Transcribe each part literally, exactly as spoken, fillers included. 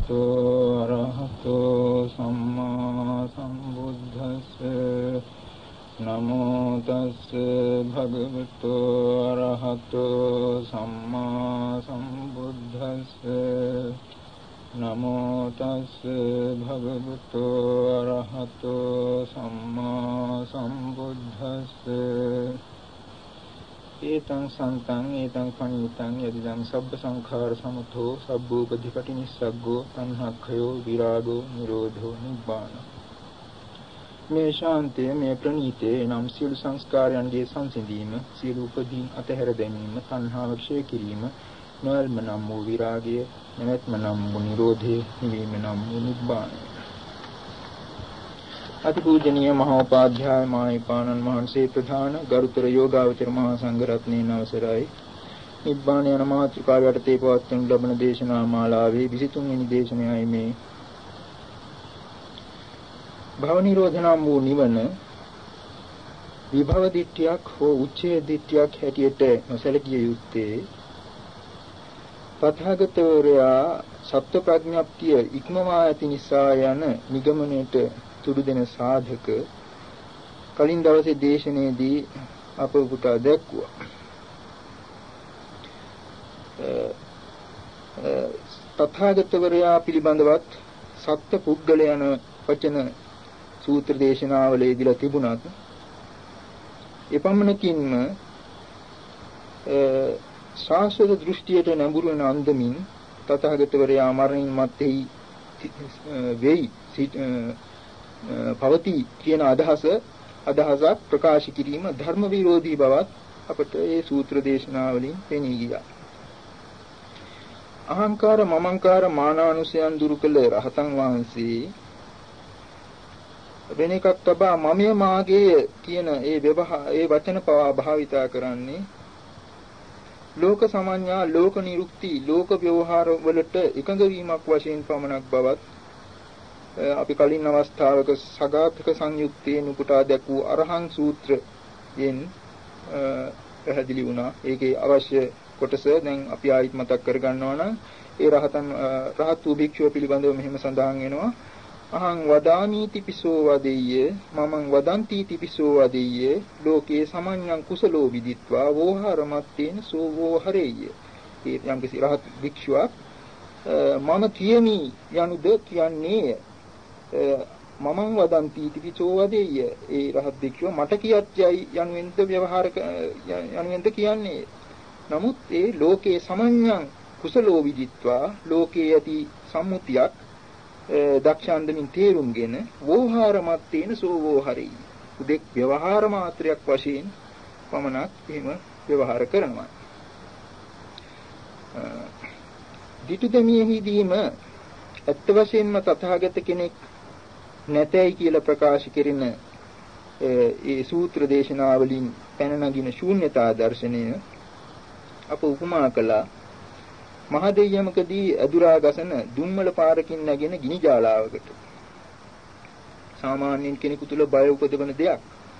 භගවතු අරහතෝ සම්මා සම්බුද්දස්ස නමෝ තස්ස භගවතු අරහතෝ සම්මා සම්බුද්දස්ස නමෝ තස්ස භගවතු අරහතෝ සම්මා සම්බුද්දස්ස ඒතං සන්තං ඒතං පණිතං යදිදං සබ්බ සංඛාර සමුතෝ සබ්බෝපදීපටි නිස්සග්ගෝ තණ්හක්ඛයෝ විරාගෝ නිරෝධෝ නිබ්බාන. මේ ශාන්තය මේ ප්‍රණීතේ නම් සියලු සංස්කාරයන්ගේ සංසිඳීම, සියලු උපදීන් අතහැර දැමීම, තණ්හාව ක්ෂය කිරීම, නොයල්ම නම් වූ විරාගය, නැවැත්ම නම් වූ නිරෝධය, නිවීම නම් වූ නිබ්බානය. අතිපූජනීය මහෝපාධ්‍යාය මාහිපාණන් වහන්සේ ප්‍රධාන ගරුතර යෝගාවචර මහා සංඝරත්නයන් අවසරයි. නිබ්බාන යන මාතෘකාව යටතේ පවත්වනු ලබන දේශනා මාලාවේ විසිතුන් වෙනි දේශනයයි මේ. භව නිරෝධ නම් වූ නිවන විභව දිට්ඨියක් හෝ උච්ඡේද දිට්ඨියක් හැටියට නොසැලකිය යුත්තේ තථාගතවරයා සත්‍ය ප්‍රඥප්තිය ඉක්මවා ඇති නිසා යන නිගමනයට තුඩු දෙන සාධක කලින් දවසේ දේශනයේදී අප පුතා දැක්වුවා. තථාගතවරයා පිළිබඳවත් සත්‍ය පුද්ගල යන වචන සූත්‍ර දේශනාවලදීලා තිබුණත් එපමණකින්ම ශාස්ත්‍ර දෘෂ්ටියට නැඹුරු වන අන්දමින් තථාගතවරයා මරණින් මත්තේ වෙයි පවති කියන අදහස අදහසක් ප්‍රකාශ කිරීම ධර්ම විරෝධී බවත් අපට ඒ සූත්‍ර දේශනාවලින් පෙනී ගියා. අහංකාර මමංකාර මානානුසයන් දුරු කළ රහතන් වහන්සේ වෙන එකක් තබා මමය මාගේ කියන ඒ ව්‍යවහාර ඒ වචන පවා භාවිතා කරන්නේ ලෝක සමඤ්ඤා ලෝක නිරුක්ති ලෝක ව්‍යවහාර වලට එකඟ වීමක් වශයෙන් පමණක් බවත් අපි කලින් අවස්ථාවක සගාතක සංයුක්තයේ නුපුටා දැක්වූ අරහං සූත්‍රයෙන් පැහැදිලි වුණා. ඒකේ අවශ්‍ය කොටස දැන් අපි ආයිත් මතක් කරගන්නවා නම් ඒ රහතන් රහත් වූ භික්ෂුව පිළිබඳව මෙහෙම සඳහන් වෙනවා. අහං වදාමීති පිසෝ වදෙය්‍ය මමං වදන්ති තිපිසෝ වදෙය්‍ය ලෝකේ සමඤ්ඤං කුසලෝ විදිත්වා වෝහාරමත්තේන සෝ වෝහරෙය්‍ය. ඒ යම්කිසි රහත් භික්ෂුවක් මම කියමි යනුද කියන්නේ මමං වදන්ති තිපිසෝ වදෙය්‍ය ඒ රහත් භික්ෂුව මට කියත්‍යයි යනුවෙන්ද ව්‍යවහාර යනුවෙන්ද කියන්නේ. නමුත් ඒ ලෝකේ සමඤ්ඤං කුසලෝ විදිත්වා ලෝකේ ඇති සම්මුතියක් දක්ෂාන්දමින් තේරුම්ගෙන වෝහාරමත්තේන සෝ වෝහරෙය්‍ය උදෙක් ව්‍යවහාර මාත්‍රයක් වශයෙන් පමණක් එහෙම ව්‍යවහාර කරනවා. ditudemiyeහිදීම ඇත්ත වශයෙන්ම තථාගත කෙනෙක් නැතයි කියලා ප්‍රකාශ කරන ඒ සූත්‍ර දේශනාවලින් පැන නගින ශූන්‍යතා දර්ශනය අප උපමා කළා මහදෙය්‍යමකදී අදුරා ගසන දුම්මල පාරකින් නැගෙන ගිනි ජාලාවකට. සාමාන්‍යයෙන් කෙනෙකු තුල බය උපදවන දෙයක්.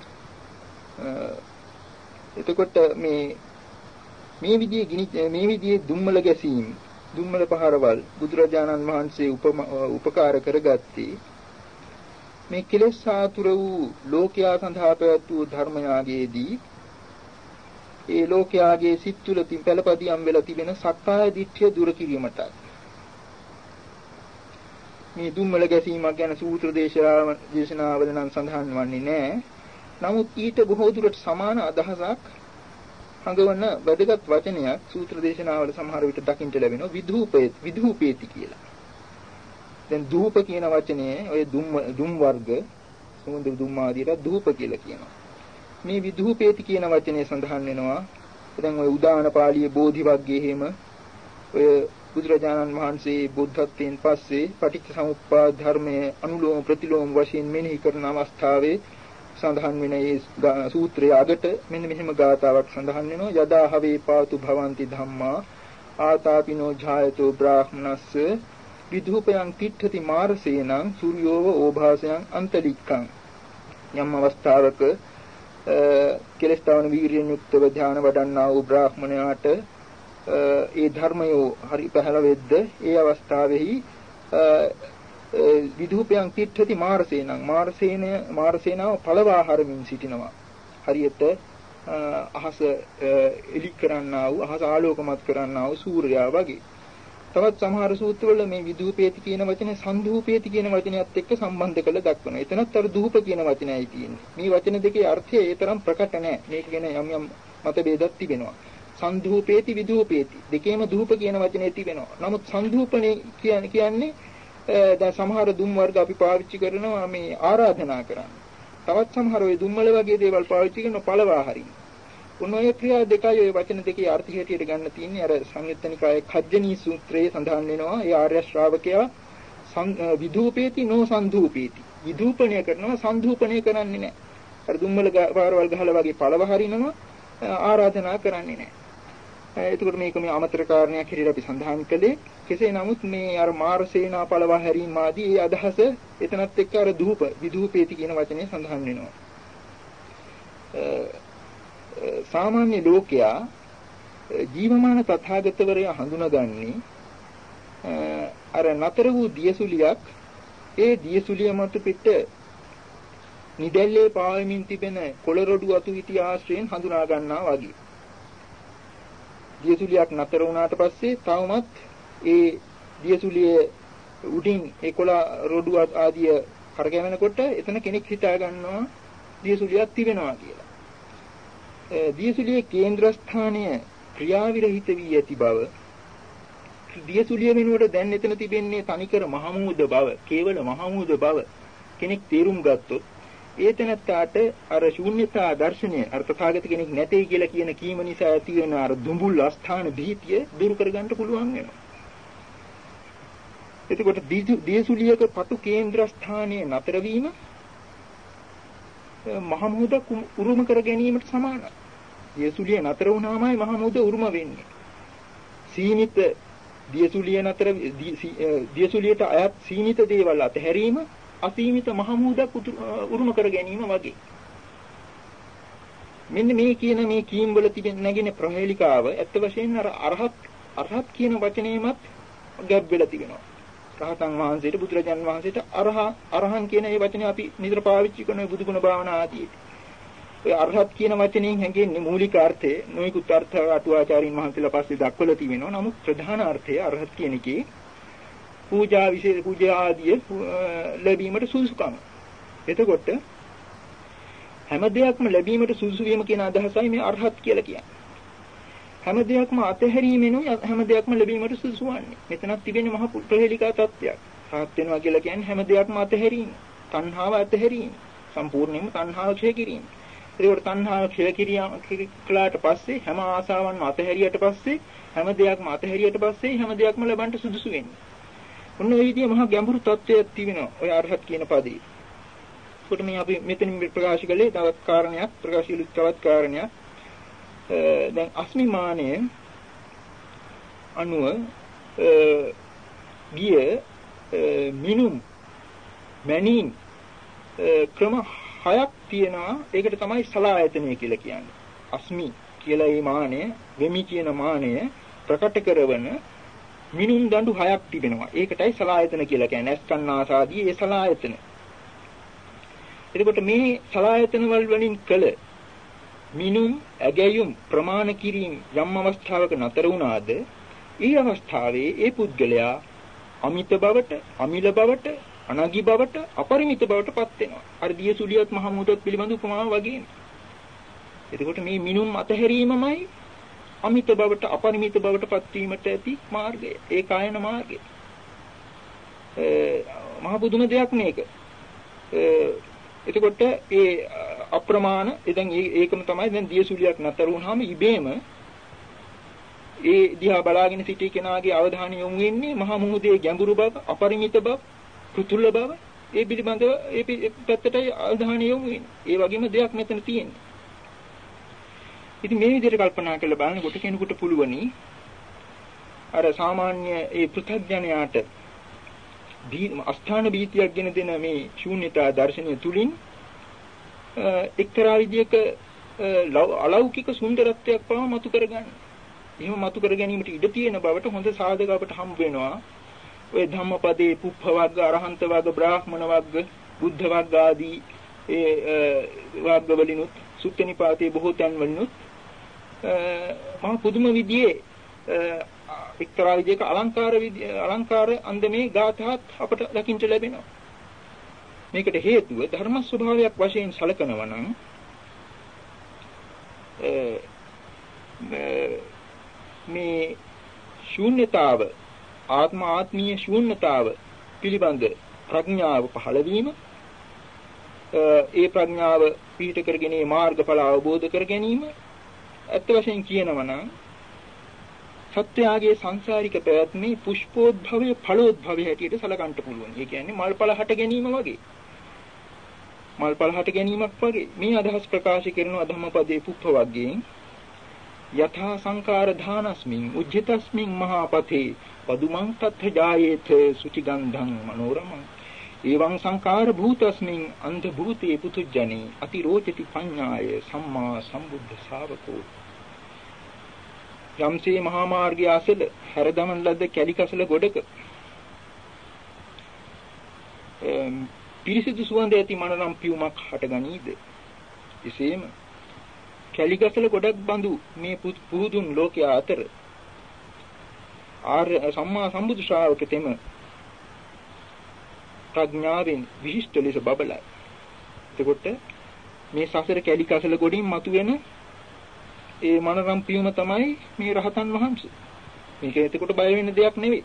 එතකොට මේ මේ විදිහේ ගිනි මේ විදිහේ දුම්මල ගැසීම් දුම්මල පහරවල් බුදුරජාණන් වහන්සේ උපකාර කරගත්තේ මේ කෙලෙස් සාතුර වූ ලෝකයා සඳහා පැවැත් වූ ධර්මයාගයේදී ඒ ලෝකයාගේ සිත් තුළ තින් පළපදියම් වෙලා තිබෙන සක්කාය දිට්ඨිය දුර කිරීමටයි. මේ දුම්මල ගැසීමක් ගැන සූත්‍ර දේශනාවල නම් සඳහන් වන්නේ නැහැ. නමුත් ඊට බොහෝ දුරට සමාන අදහසක් හඟවන වැදගත් වචනයක් සූත්‍ර දේශනාවල සමහර විට දකින්න ලැබෙනවා විධූපේති විධූපේති කියලා. දැන් ධූප කියන වචනේ ඔය දුම් දුම් වර්ග සමුද්‍ර දුම් ආදීට ධූප කියලා කියනවා. මේ විධූපේති කියන වචනේ සඳහන් වෙනවා. දැන් ඔය උදාන පාළියේ බෝධි වර්ගයේ හිම ඔය බුදුරජාණන් වහන්සේ බුද්ධත්වයෙන් පස්සේ පටිච්චසමුප්පාද ධර්මයේ අනුලෝම ප්‍රතිලෝම වශයෙන් මෙනෙහි කරන අවස්ථාවේ සඳහන් වෙන මේ සූත්‍රයේ අගට මෙන්න මෙහෙම ගාතාවක් සඳහන් වෙනවා. යදා හවේ පාතු භවಂತಿ ධම්මා ආතාපිනෝ ඡායතෝ බ්‍රාහ්මනස්ස විධූපයන් තිට්ඨති මාරසේනං සූර්යෝව ඕභාසයන් අන්තලික්ඛං. යම් අවස්ථාවක කෙලස් තවන වීරියෙන් යුක්තව ධ්‍යාන වඩන්නා වූ බ්‍රාහ්මණයාට ඒ ධර්මය හරි පහළ වෙද්ද ඒ අවස්ථාවේහි විදූපයන් තිට්ඨති මාරසේනං මාරසේන මාරසේනාව පළවා හරමින් සිටිනවා. හරියට අහස එලි කරන්නා වූ අහස ආලෝකමත් කරන්නා වූ සූර්යයා වගේ. තවත් සමහර සූත්‍රවල මේ විදූපේති කියන වචනේ සන්ධූපේති කියන වචනයත් එක්ක සම්බන්ධ කරලා දක්වනවා. එතනත් අර ධූප කියන වචනයයි තියෙන්නේ. මේ වචන දෙකේ අර්ථය ඒ තරම් ප්‍රකට නැහැ. මේක ගැන යම් යම් මතභේදක් තිබෙනවා. සන්ධූපේති විදූපේති දෙකේම ධූප කියන වචනේ තිබෙනවා. නමුත් සන්ධූපනේ කියන්නේ දැන් සමහර දුම් වර්ග අපි පාවිච්චි කරනවා මේ ආරාධනා කරන්න. තවත් සමහර ඔය දුම්වල වගේ දේවල් පාවිච්චි කරන පළවා හරින. උන් ඔය ක්‍රියා දෙකයි ඔය වචන දෙකේ අර්ථ හැටියට ගන්න තියෙන්නේ. අර සංයුත්ත නිකායේ කජ්ජනී සූත්‍රයේ සඳහන් වෙනවා. ඒ ආර්ය ශ්‍රාවකයා විදූපේති නෝ සන්ධූපේති. විදූපණය කරනවා සන්ධූපණය කරන්නේ නැහැ. අර දුම්වල පාරවල් ගහලා වගේ පළව හරිනවා ආරාධනා කරන්නේ නැහැ. එතකොට මේක මේ අමතර කාරණයක් හැටියට අපි සඳහන් කළේ. කෙසේ නමුත් මේ අර මාරසේනා පළවා හැරීම ආදී ඒ අදහස එතනත් එක්ක අර ධූප විදූපේති කියන වචනේ සඳහන් වෙනවා. සාමාන්‍ය ලෝකයා ජීවමාන තථාගතවරය හඳුනගන්නේ අර නතර වූ දියසුලියක් ඒ දියසුලිය මත පිට නිදැල්ලේ පාවෙමින් තිබෙන කොළරොඩු අතු ඉති ආශ්‍රයෙන් හඳුනා ගන්නවා වගේ. දියසුලියක් නතර වුණාට පස්සේ තවමත් ඒ දියසුලියේ උඩින් ඒ කොළ රොඩු ආදිය කරකැවෙනකොට එතන කෙනෙක් හිතා ගන්නවා දියසුලියක් තිබෙනවා කියලා. දියසුලියේ කේන්ද්‍රස්ථානය ක්‍රියාවිරහිත වී ඇති බව දියසුලිය වෙනුවට දැන් එතන තිබෙන්නේ තනිකර මහමූද බව, කේවල මහමූද බව කෙනෙක් තේරුම් ගත්තොත් ඒ තැනට අර ශූන්‍යතා දර්ශනය අර තථාගත කෙනෙක් නැtei කියලා කියන කීම නිසා ඇති වෙන අර දුඹුල් අස්ථාන භීතිය දුරු කරගන්න පුළුවන් වෙනවා. එතකොට දියසුලියක පටු කේන්ද්‍රස්ථානයේ නතර වීම මහමූද උරුම කර ගැනීමට සමානයි. දියසුලිය නතර වුණාමයි මහමූද උරුම වෙන්නේ. සීමිත දියසුලිය නතර දියසුලියට අයත් සීමිත දේවල් අතහැරීම අසීමිත මහමූදක් උරුම කර ගැනීම වගේ. මෙන්න මේ කියන මේ කීම් වල තිබෙන නැගෙන ප්‍රහේලිකාව ඇත්ත වශයෙන්ම අර අරහත් අරහත් කියන වචනේමත් ගැබ් වෙලා තිබෙනවා. රහතන් වහන්සේට බුදුරජාන් වහන්සේට අරහ අරහන් කියන මේ වචනේ අපි නිතර පාවිච්චි කරන බුදුගුණ භාවනා ආදී. ඔය අරහත් කියන වචنين හැඟෙන්නේ මූලික අර්ථය නොයෙකුත් අර්ථ අටුවාචාරින් වහන්සේලා පස්සේ දක්වලා තිබෙනවා. නමුත් ප්‍රධාන අර්ථය අරහත් කියන එකේ පූජා විශේෂ පූජා ආදී ලැබීමට සුදුසුකම. එතකොට හැම දෙයක්ම ලැබීමට සුදුසු වීම කියන අදහසයි මේ අරහත් කියලා කියන්නේ. හැම දෙයක්ම අතහැරීමෙනුයි හැම දෙයක්ම ලැබීමට සුදුසු වන්නේ. මෙතනක් තිබෙන්නේ මහ ප්‍රහේලිකා තත්ත්වයක්. රහත් වෙනවා කියලා කියන්නේ හැම දෙයක්ම අතහැරීම. තණ්හාව අතහැරීම. සම්පූර්ණයෙන්ම තණ්හාව ක්ෂය කිරීම. ඒකට තණ්හාව ක්ෂය කිරීමට පස්සේ හැම ආසාවන්ම අතහැරියට පස්සේ හැම දෙයක්ම අතහැරියට පස්සේ හැම දෙයක්ම ලබන්න සුදුසු වෙන්නේ. ඔන්න ඔය විදිහේ මහා ගැඹුරු තත්ත්වයක් තිබෙනවා ඔය අරහත් කියන පදේ. ඒකට මේ අපි මෙතනින් ප්‍රකාශ කළේ තවත් කාරණයක් ප්‍රකාශ කළු තවත් කාරණයක්. දැන් අස්මිමානය අනුව ගිය මිනුම් මැනීම් ක්‍රම හයක් තියෙනවා. ඒකට තමයි සලායතනය කියලා කියන්නේ. අස්මි කියලා මේ මානය, වෙමි කියන මානය ප්‍රකට කරන මිනුම් දඬු හයක් තිබෙනවා. ඒකටයි සලායතන කියලා කියන්නේ. අස්කන්නාසාදී ඒ සලායතන. එතකොට මේ සලායතන වල වලින් කළ මිනුම් ඇගයුම් ප්‍රමාණ කිරීම යම් අවස්ථාවක නතර වුණාද ඒ අවස්ථාවේ ඒ පුද්ගලයා අමිත බවට, අමිල බවට, අනගි බවට, අපරිමිත බවට පත් වෙනවා. අර දියසුලියත් මහමුදත් පිළිබඳ උපමාව වගේ. එතකොට මේ මිනුම් අතහැරීමමයි අමිත බවට, අපරිමිත බවට පත්වීමට ඇති මාර්ගය. ඒ කායන මාර්ගය. මහ බුදුම දෙයක් මේක. එතකොට ඒ අප්‍රමාණ දැන් ඒකම තමයි දැන් දියසුලියක් නතර වුණාම ඉබේම ඒ දිහා බලාගෙන සිටි කෙනාගේ අවධානය යොමු වෙන්නේ මහා මුහුදේ ගැඹුරු බව, අපරිමිත බව, පෘතුල බව, ඒ පිළිබඳව ඒ පැත්තටයි අවධානය යොමු වෙන්නේ. ඒ වගේම දෙයක් මෙතන තියෙනවා. ඉතින් මේ විදිහට කල්පනා කරලා බලනකොට කෙනෙකුට පුළුවනි අර සාමාන්‍ය ඒ පෘථග්ජනයාට අස්ථාන බීතියක් ගෙන දෙන මේ ශූන්‍යතා දර්ශනය තුලින් එක්තරා විදියක අලෞකික සුන්දරත්වයක් පවා මතු කරගන්න. එහෙම මතු කර ගැනීමට ඉඩ තියෙන බවට හොඳ සාධක අපට හම්බ වෙනවා. ඔය ධම්මපදයේ පුප්ප වර්ග, අරහන්ත වර්ග, බ්‍රාහ්මණ වර්ග, බුද්ධ වර්ග ආදී ඒ වර්ග වලිනුත් සුත්ත නිපාතයේ බොහෝ තැන් වලිනුත් මහා පුදුම විදිහේ එක්තරා විදිහක අලංකාර අලංකාර අන්දමේ ගාථාත් අපට දකින්න ලැබෙනවා. මේකට හේතුව ධර්ම ස්වභාවයක් වශයෙන් සැලකනවා නම් මේ ශූන්‍යතාව ආත්ම ආත්මීය ශූන්‍යතාව පිළිබඳ ප්‍රඥාව පහළ වීම ඒ ප්‍රඥාව පිහිට කරගෙන මාර්ගඵල අවබෝධ කර ගැනීම අත් වශයෙන් කියනවා නම් සත්‍යයේ සංසාරික පැවැත්මේ පුෂ්පෝද්භවයේ ඵලෝද්භවයේ හැටියට සලකන්න පුළුවන්. ඒ කියන්නේ මල්පල හට ගැනීම වගේ. මල්පල හට ගැනීමක් වගේ. මේ අදහස් ප්‍රකාශ කරන ධම්මපදයේ පුප්ප වර්ගයෙන් යථා සංකාර ධානස්මින් උජ්ජිතස්මින් මහාපතේ පදුමං තත්ථ ජායේත සුචිගන්ධං මනෝරමං එවං සංකාර භූතස්මින් අන්ධ භූතේ පුතුජ්ජනේ අතිරෝචති පඤ්ඤාය සම්මා සම්බුද්ධ ශාවකෝ යම්සේ මහා මාර්ගය අසල හැරදමන ලද්ද කැලිකසල ගොඩක පිරිසිදු සුවඳ ඇති මනරම් පියුමක් හටගනීද එසේම කැලිකසල ගොඩක් බඳු මේ පුහුදුන් ලෝකයා අතර ආර්ය සම්මා සම්බුදු ශ්‍රාවක තෙම ප්‍රඥාවෙන් විශිෂ්ට ලෙස බබලයි. එතකොට මේ සසර කැලිකසල ගොඩින් මතුවෙන ඒ මනරම් පියුම තමයි මේ රහතන් වහන්සේ. මේක එතකොට බය වෙන්න දෙයක් නෙවෙයි.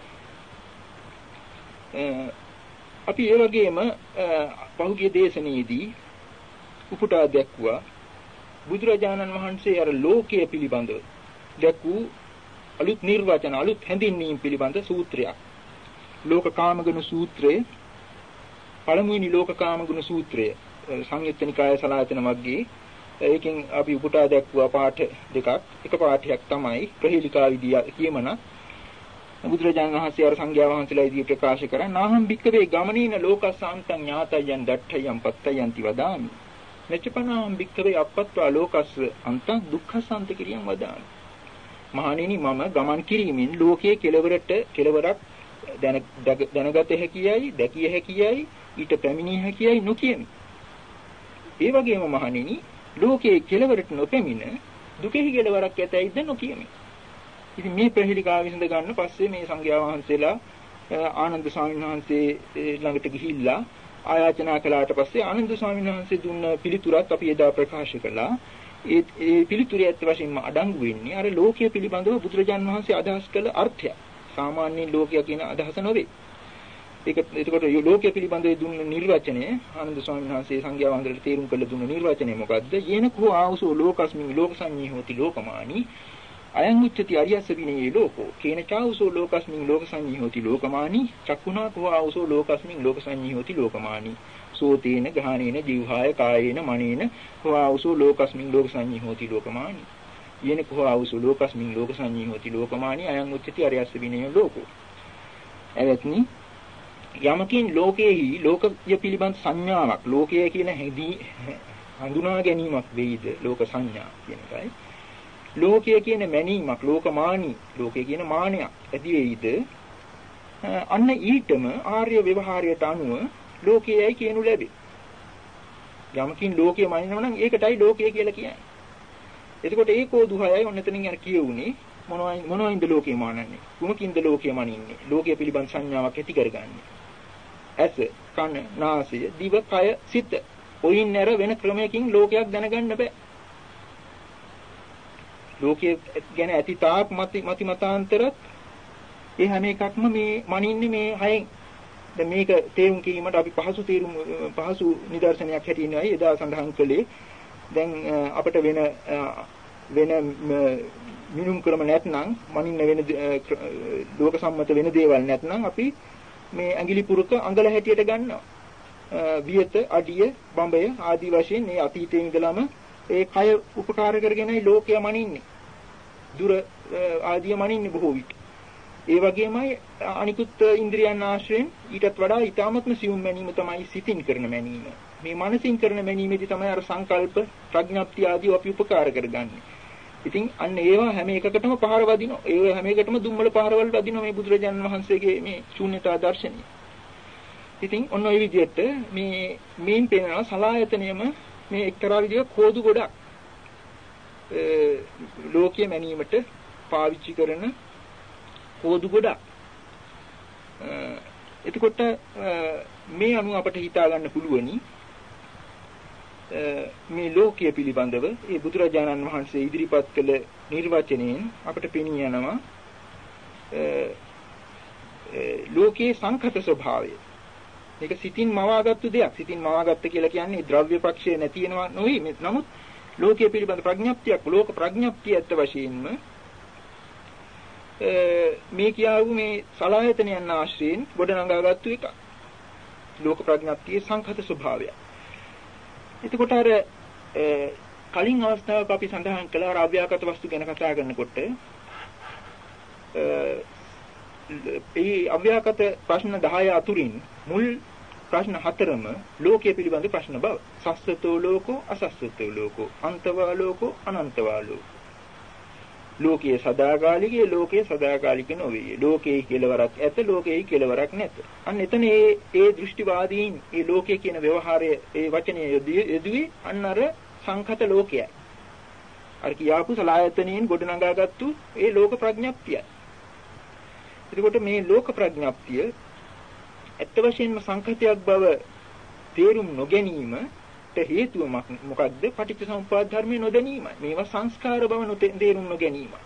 අපි ඒ වගේම පහුගිය දේශනාවේදී උපුටා දැක්වුවා බුදුරජාණන් වහන්සේ අර ලෝකයේ පිළිබඳව දැක්වූ අලුත් නිර්වචන අලුත් හැඳින්වීම් පිළිබඳ සූත්‍රයක්. ලෝකකාමගුණ සූත්‍රය පළමුවෙනි ලෝකකාමගුණ සූත්‍රය සංයුත්ත නිකාය සලායතන වර්ගයේ ඒකෙන් අපි උපුටා දැක්වුවා පාඨ දෙකක්. එක පාඨයක් තමයි ප්‍රහේලිකා විදිය කියමන බුදුරජාණන් වහන්සේ අර සංඝයා වහන්සේලා ඉදිරියට ප්‍රකාශ කරා නාහම් භික්කවේ ගමනීන ලෝකස්සාන්තං ඥාතයන් දට්ඨයන් පත්තයන්ති වදාමි. මෙච්චපනාම් භික්කවේ අපත්වා ලෝකස්ස අන්තං දුක්ඛසන්ත කිරියම් වදාමි. මහණෙනි මම ගමන් කිරීමෙන් ලෝකයේ කෙලවරට කෙලවරක් දැනගත හැකියයි දැකිය හැකියයි ඊට පැමිණිය හැකියයි නොකියමි. ඒ වගේම මහණෙනි ලෝකයේ කෙලවරට නොපැමිණ දුකෙහි කෙලවරක් ඇතැයිද නොකියමි. ඉතින් මේ ප්‍රහේලිකාව විසඳ ගන්න පස්සේ මේ සංඝයා වහන්සේලා ආනන්ද ස්වාමීන් වහන්සේ ළඟට ගිහිල්ලා ආයාචනා කළාට පස්සේ ආනන්ද ස්වාමීන් වහන්සේ දුන්න පිළිතුරත් අපි එදා ප්‍රකාශ කළා. ඒ ඒ පිළිතුරේ ඇත්ත වශයෙන්ම අඩංගු වෙන්නේ අර ලෝකයේ පිළිබඳව බුදුරජාන් වහන්සේ අදහස් කළ අර්ථය. සාමාන්‍ය ලෝකය කියන අදහස නොවේ. ඒක එතකොට ලෝකයේ පිළිබඳව දුන්න නිර්වචනය ආනන්ද ස්වාමීන් වහන්සේ සංඝයා වහන්සේට තේරුම් කළ දුන්න නිර්වචනය මොකද්ද? යේනකෝ ආවසෝ ලෝකස්මින් ලෝකසඤ්ඤී හෝති ලෝකමානි අයං උච්චති අරියස්ස විනේ ලෝකෝ කේන චාවසෝ ලෝකස්මින් ලෝකසඤ්ඤී හෝති ලෝකමානි චක්ඛුනා කෝ ආවසෝ ලෝකස්මින් ලෝකසඤ්ඤී හෝති ලෝකමානි සෝතේන ගහනේන ජීවහාය කායේන මනේන කෝ ආවසෝ ලෝකස්මින් ලෝකසඤ්ඤී හෝති ලෝකමානි යේන කෝ ආවසෝ ලෝකස්මින් ලෝකසඤ්ඤී හෝති ලෝකමානි අයං උච්චති අරියස්ස විනේ ලෝකෝ එවත්නි යමකින් ලෝකයේහි ලෝකය පිළිබඳ සංඥාවක් ලෝකය කියන හැදී හඳුනා ගැනීමක් වෙයිද ලෝක සංඥා කියන එකයි ලෝකය කියන මැනීමක් ලෝකමානී ලෝකය කියන මානයක් ඇති වෙයිද අන්න ඊටම ආර්ය ව්‍යවහාරයට අනුව ලෝකයයි කියනු ලැබේ. යමකින් ලෝකය මනිනවා නම් ඒකටයි ලෝකය කියලා කියන්නේ. එතකොට ඒකෝ දුහයයි ඔන්න එතනින් යන කියුනේ මොනවා මොනවායින්ද ලෝකය මානන්නේ? කුමකින්ද ලෝකය මනින්නේ? ලෝකය පිළිබඳ සංඥාවක් ඇති කරගන්නේ. ඇස, කන, නාසය, දිව, කය, සිත. ඔයින් නැර වෙන ක්‍රමයකින් ලෝකයක් දැනගන්න බෑ. ලෝකයේ ගැන ඇති තාක් මති මති මතාන්තරත් ඒ හැම එකක්ම මේ මනින්නේ මේ හයෙන්. දැන් මේක තේරුම් ගැනීමට අපි පහසු තේරුම් පහසු නිදර්ශනයක් හැටියනයි එදා සඳහන් කළේ. දැන් අපිට වෙන වෙන මිනුම් ක්‍රම නැත්නම් මනින්න වෙන ලෝක සම්මත වෙන දේවල් නැත්නම් අපි මේ ඇඟිලි පුරුක අඟල හැටියට ගන්නවා. වියත, අඩිය, බඹය ආදී වශයෙන් මේ අතීතයේ ඉඳලම ඒ කය උපකාර කරගෙනයි ලෝකය මනින්නේ. දුර ආදිය මනින්නේ බොහෝ විට. ඒ වගේමයි අනිකුත් ඉන්ද්‍රියන් ආශ්‍රයෙන් ඊටත් වඩා ඊටාත්ම සියුම් මැනීම තමයි සිතින් කරන මැනීම. මේ මනසින් කරන මැනීමේදී තමයි අර සංකල්ප, ප්‍රඥප්ති ආදී අපි උපකාර කරගන්නේ. ඉතින් අන්න ඒවා හැම එකකටම පහර වදිනවා. ඒ හැම එකකටම දුම්වල පහරවල වදිනවා මේ බුදුරජාණන් වහන්සේගේ මේ ශූන්‍යතා දර්ශනය. ඉතින් ඔන්න ඔය විදිහට මේ මේන් පේනවා සලායතනයම මේ එක්තරා විදිහක කෝදු ගොඩක් ලෝකයේ මැනීමට පාවිච්චි කරන කෝදු ගොඩක්. එතකොට මේ අනුව අපට හිතා ගන්න පුළුවනි මේ ලෝකයේ පිළිබඳව ඒ බුදුරජාණන් වහන්සේ ඉදිරිපත් කළ නිර්වචනයෙන් අපට පෙනී යනවා ලෝකයේ සංඛත ස්වභාවය. මේක සිතින් මවාගත්තු දෙයක්. සිතින් මවාගත්ත කියලා කියන්නේ ද්‍රව්‍ය පක්ෂය නැති වෙනවා නෙවෙයි. නමුත් ලෝකයේ පිළිබඳ ප්‍රඥප්තියක් ලෝක ප්‍රඥප්තිය ඇත්ත වශයෙන්ම මේ කියාවු මේ සලායතනයන් ආශ්‍රයෙන් ගොඩනගාගත්තු එක. ලෝක ප්‍රඥප්තියේ සංඛත ස්වභාවය. එතකොට අර කලින් අවස්ථාවක අපි සඳහන් කළා අර අව්‍යාකත වස්තු ගැන කතා කරනකොට ඒ අව්‍යාකත ප්‍රශ්න දහය අතුරින් මුල් ප්‍රශ්න හතරම ලෝකයේ පිළිබඳ ප්‍රශ්න බව. සස්සතෝ ලෝකෝ අසස්සතෝ ලෝකෝ අන්තවා ලෝකෝ අනන්තවා ලෝකෝ. ලෝකයේ සදාකාලිකයේ ලෝකයේ සදාකාලික නොවේ. ලෝකයේ කෙලවරක් ඇත ලෝකයේ කෙලවරක් නැත. අන්න එතන ඒ ඒ දෘෂ්ටිවාදීන් මේ ලෝකයේ කියන ව්‍යවහාරයේ ඒ වචනේ යෙදුවේ අන්න අර සංඛත ලෝකයයි. අර කියාපු සලායතනෙන් ගොඩනගාගත්තු ඒ ලෝක ප්‍රඥප්තියයි. එතකොට මේ ලෝක ප්‍රඥප්තිය ඇත්ත වශයෙන්ම සංඛතයක් බව තේරුම් නොගැනීමට හේතුව මොකක්ද? පටිච්චසමුප්පාද ධර්මයේ නොදැනීමයි. මේවා සංස්කාර බව තේරුම් නොගැනීමයි.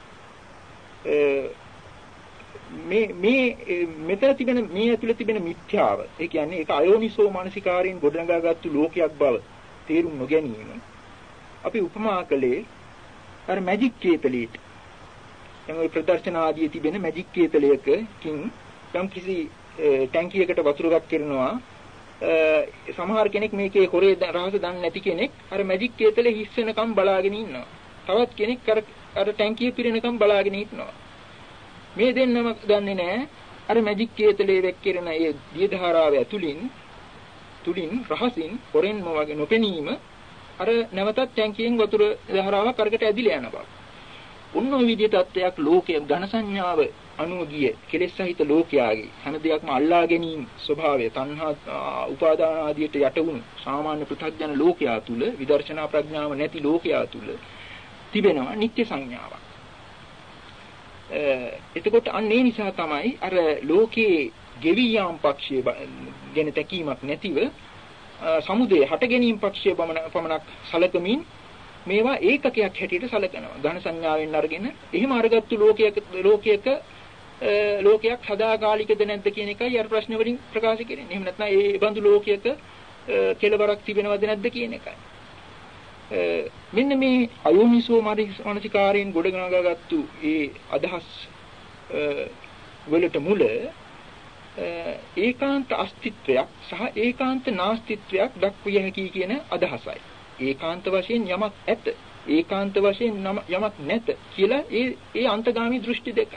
මේ මේ මෙතන තිබෙන මේ ඇතුළේ තිබෙන මිත්‍යාව. ඒ කියන්නේ ඒක අයෝනිසෝ මානසිකාරයෙන් ගොඩනගාගත්තු ලෝකයක් බව තේරුම් නොගැනීම. අපි උපමා කළේ අර මැජික් කේතලයට. දැන් ওই ප්‍රදර්ශන ආදී තිබෙන මැජික් කේතලයකින් යම් කිසි ටැංකියකට වතුරක් කරනවා සමහර කෙනෙක් මේකේ හොරේ රහස දන්නේ නැති කෙනෙක් අර මැජික් කේතලේ හිස් වෙනකම් බලාගෙන ඉන්නවා. තවත් කෙනෙක් අර අර ටැංකිය පිරෙනකම් බලාගෙන ඉන්නවා. මේ දෙන්නම දන්නේ නැහැ අර මැජික් කේතලේ වෙක්කිරන ඒ දිය ධාරාව ඇතුලින් තුලින් රහසින් හොරෙන්ම වගේ නොපෙනීම අර නැවතත් ටැංකියෙන් වතුර ධාරාවක් අරකට ඇදිලා යන බව. උන්න ඔය විදිහට තත්ත්වයක් ලෝකයේ ඝන සංඥාව අනුව ගිය කෙලෙස් සහිත ලෝකයාගේ හැම දෙයක්ම අල්ලා ගැනීම ස්වභාවය තණ්හා උපාදාන ආදියට යට වුණු සාමාන්‍ය පෘථග්ජන ලෝකයා තුල විදර්ශනා ප්‍රඥාව නැති ලෝකයා තුල තිබෙනවා නිත්‍ය සංඥාවක්. එතකොට අන්න ඒ නිසා තමයි අර ලෝකයේ ගෙවි යාම් පක්ෂයේ ගැන තැකීමක් නැතිව සමුදය හට ගැනීම පක්ෂයේ පමණක් සලකමින් මේවා ඒකකයක් හැටියට සලකනවා. ඝන සංඥාවෙන් අරගෙන එහෙම අරගත්තු ලෝකයක ලෝකයක ලෝකයක් සදාකාලිකද නැද්ද කියන එකයි අර ප්‍රශ්න වලින් ප්‍රකාශ කරන්නේ. එහෙම නැත්නම් ඒ බඳු ලෝකයක කෙලවරක් තිබෙනවද නැද්ද කියන එකයි. මෙන්න මේ අයෝනිසෝ මානසිකාරයෙන් ගොඩනගාගත්තු ඒ අදහස් වලට මුල ඒකාන්ත අස්තිත්වයක් සහ ඒකාන්ත නාස්තිත්වයක් දක්විය හැකි කියන අදහසයි. ඒකාන්ත වශයෙන් යමක් ඇත ඒකාන්ත වශයෙන් යමක් නැත කියලා ඒ ඒ අන්තගාමී දෘෂ්ටි දෙක.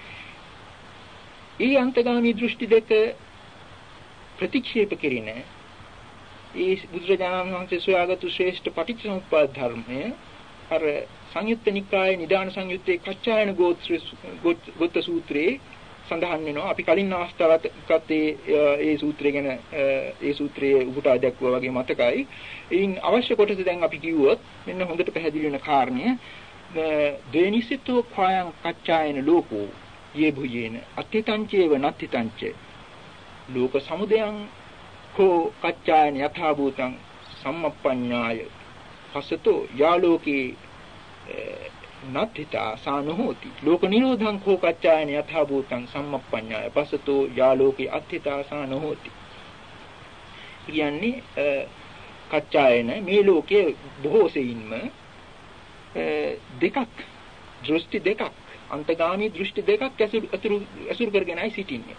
ඒ අන්තගාමී දෘෂ්ටි දෙක ප්‍රතික්ෂේප කිරීම ඒ බුදුරජාණන් වහන්සේ සොයාගත්තු ශ්‍රේෂ්ඨ පටිච්චසමුප්පාද ධර්මය අර සංයුත්ත නිකායේ නිදාන සංයුත්තේ කච්චායන ගෝත්‍ර ගෝත්‍ර සූත්‍රයේ සඳහන් වෙනවා. අපි කලින් අවස්ථාවකත් ඒ සූත්‍රය ගැන ඒ සූත්‍රයේ උපුටා දැක්වුවා වගේ මතකයි. එයින් අවශ්‍ය කොටස දැන් අපි කිව්වොත් මෙන්න හොඳට පැහැදිලි වෙන කාරණය දේනිසිතෝ khayang කච්චායන ලෝකෝ යේ භුයේන අත්ථිතංචේව නත්ථිතංච ලෝක සමුදයං කෝ කච්චායන යථා භූතං සම්මප්පඤ්ඤාය පසතෝ යාලෝකේ නත්ථිතා සානෝති ලෝක නිරෝධං කෝ කච්චායන යථා භූතං සම්මප්පඤ්ඤාය පසතෝ යාලෝකේ අත්ථිතා සානෝති. කියන්නේ කච්චායන මේ ලෝකයේ බොහෝ සෙයින්ම දෙකක් දෘෂ්ටි දෙකක් අන්තගාමී දෘෂ්ටි දෙකක් ඇසුරු ඇසුරු කරගෙනයි සිටින්නේ.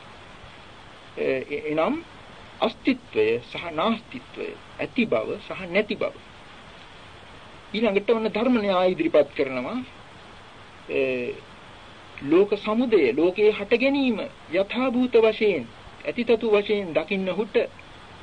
එනම් අස්තිත්වය සහ නාස්තිත්වය, ඇති බව සහ නැති බව. ඊළඟට වන ධර්ම න්‍යාය ඉදිරිපත් කරනවා ලෝක සමුදය ලෝකේ හට ගැනීම යථාභූත වශයෙන් ඇතිතතු වශයෙන් දකින්නහුට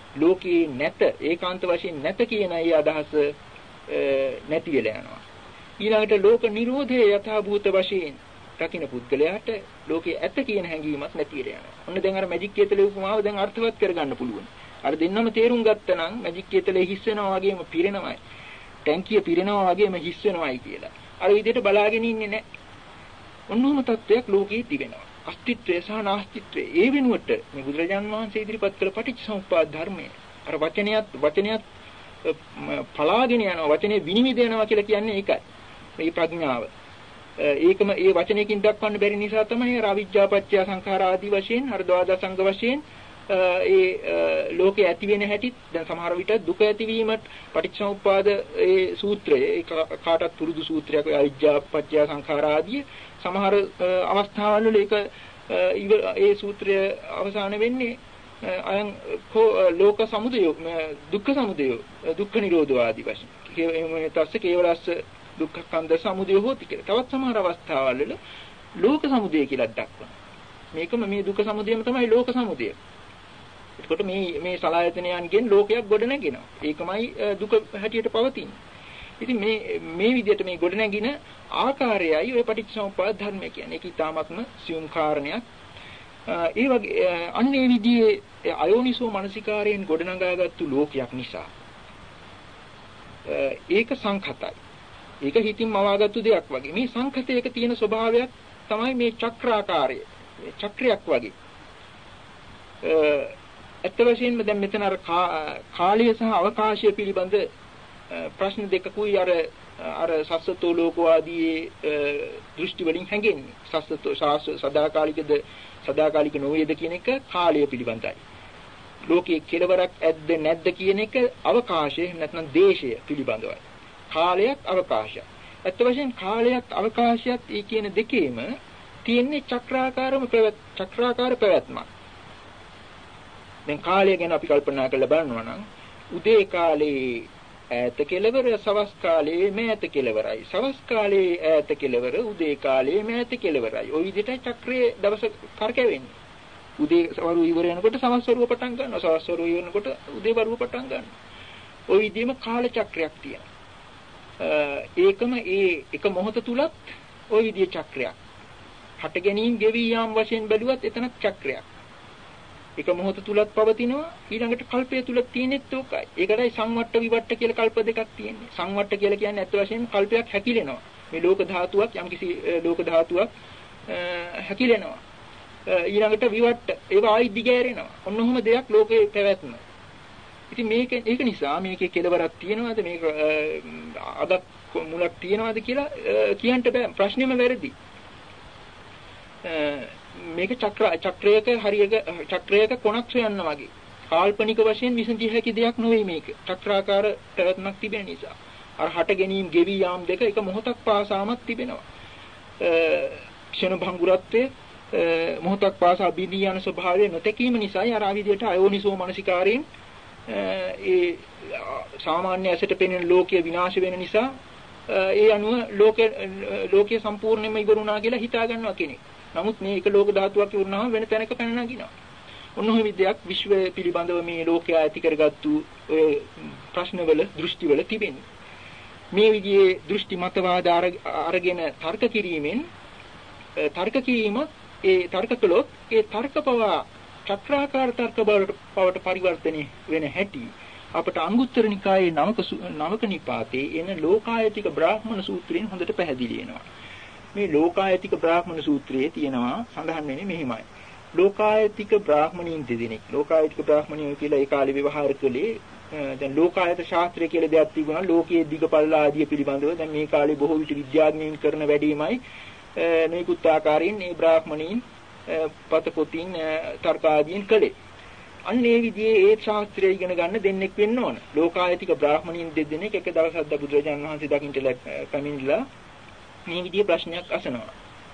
ලෝකේ නැත ඒකාන්ත වශයෙන් නැත කියන ඒ අදහස නැති වෙලා යනවා. ඊළඟට ලෝක නිරෝධයේ යථා භූත වශයෙන් රකින්න පුද්ගලයාට ලෝකයේ ඇත කියන හැඟීමක් නැති වෙලා යනවා. ඔන්න දැන් අර මැජික් කේතලේ උපමාව දැන් අර්ථවත් කරගන්න පුළුවන්. අර දෙන්නම තේරුම් ගත්තා නම් මැජික් කේතලේ හිස් වෙනවා වගේම පිරෙනවායි. ටැංකිය පිරෙනවා වගේම හිස් වෙනවායි කියලා. අර විදිහට බලාගෙන ඉන්නේ නැහැ. ඔන්නෝම තත්වයක් ලෝකයේ තිබෙනවා. අස්තිත්වය සහ නාස්තිත්වය. ඒ වෙනුවට මේ බුදුරජාන් වහන්සේ ඉදිරිපත් කළ පටිච්චසමුප්පාද ධර්මය අර වචනයත් වචනයත් පලාගෙන යනවා වචනේ විනිවිද යනවා කියලා කියන්නේ ඒකයි. මේ ප්‍රඥාව. ඒකම ඒ වචනයකින් දක්වන්න බැරි නිසා තමයි අවිජ්ජා පත්‍ය සංඛාර ආදී වශයෙන් අර ද්වාදසංග වශයෙන් ඒ ලෝකේ ඇති වෙන හැටි දැන් සමහර විට දුක ඇතිවීමත් පටිච්චසමුප්පාද ඒ සූත්‍රය ඒ කාටත් පුරුදු සූත්‍රයක් අවිජ්ජා පත්‍ය සංඛාර ආදී සමහර අවස්ථාවල වල ඒක ඒ සූත්‍රය අවසාන වෙන්නේ අයං ලෝක සමුදය දුක්ඛ සමුදය දුක්ඛ නිරෝධ ආදී වශයෙන් මේ තස්ස කේවලස්ස දුක්ඛ කන්ද සමුදය හොති කියලා. තවත් සමහර අවස්ථාවල වල ලෝක සමුදය කියලා දක්වනවා. මේකම මේ දුක්ඛ සමුදයම තමයි ලෝක සමුදය. එතකොට මේ මේ සලආයතනයන්ගෙන් ලෝකයක් ගොඩ නැගෙනවා. ඒකමයි දුක හැටියට පවතින්නේ. ඉතින් මේ මේ විදිහට මේ ගොඩ නැගින ආකාරයයි ඔය පටිච්චසමුප්පාද ධර්මය කියන්නේ. ඒක ඊටාත්ම සියුම් කාරණයක්. ඒ වගේ අන්නේ විදිහේ අයෝනිසෝ මනසිකාරයෙන් ගොඩනගාගත්තු ලෝකයක් නිසා ඒක සංඛතයි. ඒක හිතින් මවාගත්තු දෙයක් වගේ. මේ සංඛතයක තියෙන ස්වභාවයක් තමයි මේ චක්‍රාකාරය. මේ චක්‍රයක් වගේ. අත්ත වශයෙන්ම දැන් මෙතන අර කාලය සහ අවකාශය පිළිබඳ ප්‍රශ්න දෙකකුයි අර අර සස්සතෝ ලෝකවාදී දෘෂ්ටි වලින් හැඟෙන්නේ. සස්සතෝ සදාකාලිකද සදාකාලික නොවේද කියන එක කාලය පිළිබඳයි. ලෝකයේ කෙලවරක් ඇද්ද නැද්ද කියන එක අවකාශය නැත්නම් දේශය පිළිබඳවයි. කාලයක් අවකාශයක්. අත් වශයෙන් කාලයක් අවකාශයත් ඒ කියන දෙකේම තියෙන්නේ චක්‍රාකාරම ප්‍රවැත් චක්‍රාකාර ප්‍රවැත්මක්. දැන් කාලය ගැන අපි කල්පනා කරලා බලනවා නම් උදේ කාලේ ඈත කෙලවර සවස් කාලේ මෑත කෙලවරයි. සවස් කාලේ ඈත කෙලවර උදේ කාලේ මෑත කෙලවරයි. ওই විදිහට චක්‍රයේ දවස කරකැවෙන්නේ. උදේ වරු ඉවර වෙනකොට සවස් වරුව පටන් ගන්නවා. සවස් වරුව ඉවර වෙනකොට උදේ වරුව පටන් ගන්නවා. ওই විදිහම කාල චක්‍රයක් තියෙනවා. ඒකම ඒ එක මොහොත තුලත් ওই විදිහේ චක්‍රයක්. හට ගැනීම ගෙවි යාම් වශයෙන් බැලුවත් එතනත් චක්‍රයක්. එක මොහොත තුලත් පවතිනවා ඊළඟට කල්පය තුල තියෙනෙත් ඕකයි. ඒකටයි සංවට්ට විවට්ට කියලා කල්ප දෙකක් තියෙන්නේ. සංවට්ට කියලා කියන්නේ ඇත්ත වශයෙන්ම කල්පයක් හැකිලෙනවා. මේ ලෝක ධාතුවක් යම්කිසි ලෝක ධාතුවක් හැකිලෙනවා. ඊළඟට විවට්ට ඒවා ආයි දිගෑරෙනවා. ඔන්න ඔහොම දෙයක් ලෝකේ පැවැත්ම. ඉතින් මේක ඒක නිසා මේකේ කෙලවරක් තියෙනවද මේක අදක් මුලක් තියෙනවද කියලා කියන්න බෑ. ප්‍රශ්නේම වැරදි. මේක චක්‍ර චක්‍රයක හරියක චක්‍රයක කොනක් සොයන්න වගේ කාල්පනික වශයෙන් විසඳිය හැකි දෙයක් නෙවෙයි මේක. චක්‍රාකාර පැවැත්මක් තිබෙන නිසා අර හට ගැනීම ගෙවි යාම් දෙක එක මොහොතක් පාසාමත් තිබෙනවා. ක්ෂණ භංගුරත්වයේ මොහොතක් පාසා බිඳී යන ස්වභාවය නොතකීම නිසායි අර ආවිදියට අයෝනිසෝ මනසිකාරයෙන් ඒ සාමාන්‍ය ඇසට පෙනෙන ලෝකය විනාශ වෙන නිසා ඒ අනුව ලෝක ලෝකයේ සම්පූර්ණයෙන්ම ඉවරුණා කියලා හිතා ගන්නවා කෙනෙක්. නමුත් මේ එක ලෝක ධාතුවක් වුණාම වෙන තැනක පැන නගිනවා. ඔන්න ඔය විදියක් විශ්වය පිළිබඳව මේ ලෝකයා ඇති කරගත්තු ඔය ප්‍රශ්නවල දෘෂ්ටිවල තිබෙන්නේ. මේ විදිහේ දෘෂ්ටි මතවාද අරගෙන තර්ක කිරීමෙන් තර්ක කිරීම ඒ තර්ක කළොත් ඒ තර්ක පවා චක්‍රාකාර තර්ක බවට පරිවර්තනය වෙන හැටි අපට අංගුත්තර නිකායේ නවක නවක නිපාතේ එන ලෝකායතික බ්‍රාහ්මණ සූත්‍රයෙන් හොඳට පැහැදිලි වෙනවා. මේ ලෝකායතික බ්‍රාහ්මණ සූත්‍රයේ තියෙනවා සඳහන් වෙන්නේ මෙහිමයි. ලෝකායතික බ්‍රාහ්මණීන් දෙදෙනෙක්. ලෝකායතික බ්‍රාහ්මණයෝ කියලා ඒ කාලේ ව්‍යවහාර කළේ දැන් ලෝකායත ශාස්ත්‍රය කියලා දෙයක් තිබුණා. ලෝකයේ දිගපල්ල ආදී පිළිබඳව දැන් මේ කාලේ බොහෝ විට විද්‍යාඥයින් කරන වැඩිමයි මේකුත් ආකාරයෙන් මේ බ්‍රාහ්මණීන් පත පොතින් තර්ක ආදීන් කළේ. අන්න ඒ විදිහේ ඒ ශාස්ත්‍රය ඉගෙන ගන්න දෙන්නෙක් වෙන්න ඕන. ලෝකායතික බ්‍රාහ්මණීන් දෙදෙනෙක් එක දවසක් ද බුදුරජාණන් වහන්සේ දකින්නට පැමිණිලා මේ විදිහේ ප්‍රශ්නයක් අසනවා.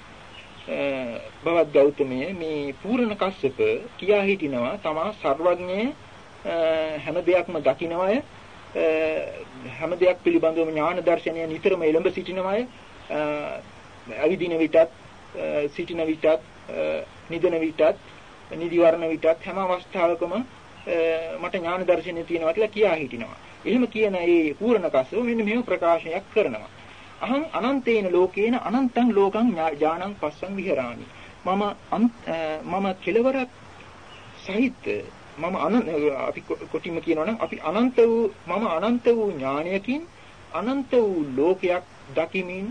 බවත් ගෞතමයේ මේ පූර්ණ කස්සප කියා හිටිනවා තමා සර්වඥය හැම දෙයක්ම දකින්නවය හැම දෙයක් පිළිබඳව ඥාන දර්ශනය නිතරම එළඹ සිටිනවය අවිදින විටත් සිටින විටත් නිදන විටත් නිදිවරණ විටත් හැම අවස්ථාවකම මට ඥාන දර්ශනය තියෙනවා කියලා කියා හිටිනවා. එහෙම කියන ඒ පූර්ණ කස්සප මෙන්න මෙහෙම ප්‍රකාශනයක් කරනවා. අහං අනන්තේන ලෝකේන අනන්තං ලෝකං ඥානං පස්සං විහරාමි. මම මම කෙලවරක් සහිත මම අනන්ත අපි කොටිම කියනවා නම් අපි අනන්ත වූ මම අනන්ත වූ ඥානයකින් අනන්ත වූ ලෝකයක් දකිමින්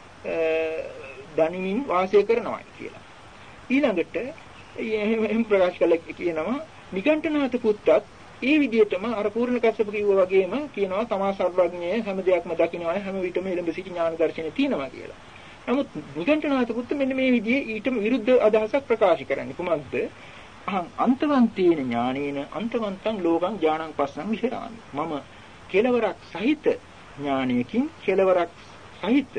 දනිමින් වාසය කරනවා කියලා. ඊළඟට එහෙම ප්‍රකාශ කළ කියනවා නිගණ්ඨනාත පුත්තත් ඒ විදිහටම අර පූර්ණ කස්සප කිව්වා වගේම කියනවා තමා සර්වඥය හැම දෙයක්ම දකිනවා හැම විටම එළඹ සිටි ඥාන දර්ශනය තියෙනවා කියලා. නමුත් නිගණ්ඨනාත පුත්ත මෙන්න මේ විදිහේ ඊටම විරුද්ධ අදහසක් ප්‍රකාශ කරන්නේ කුමක්ද? අහං අන්තවන්තේන ඥානේන අන්තවන්තං ලෝකං ඥානං පස්සං විහෙරාමි. මම කෙලවරක් සහිත ඥානයකින් කෙලවරක් සහිත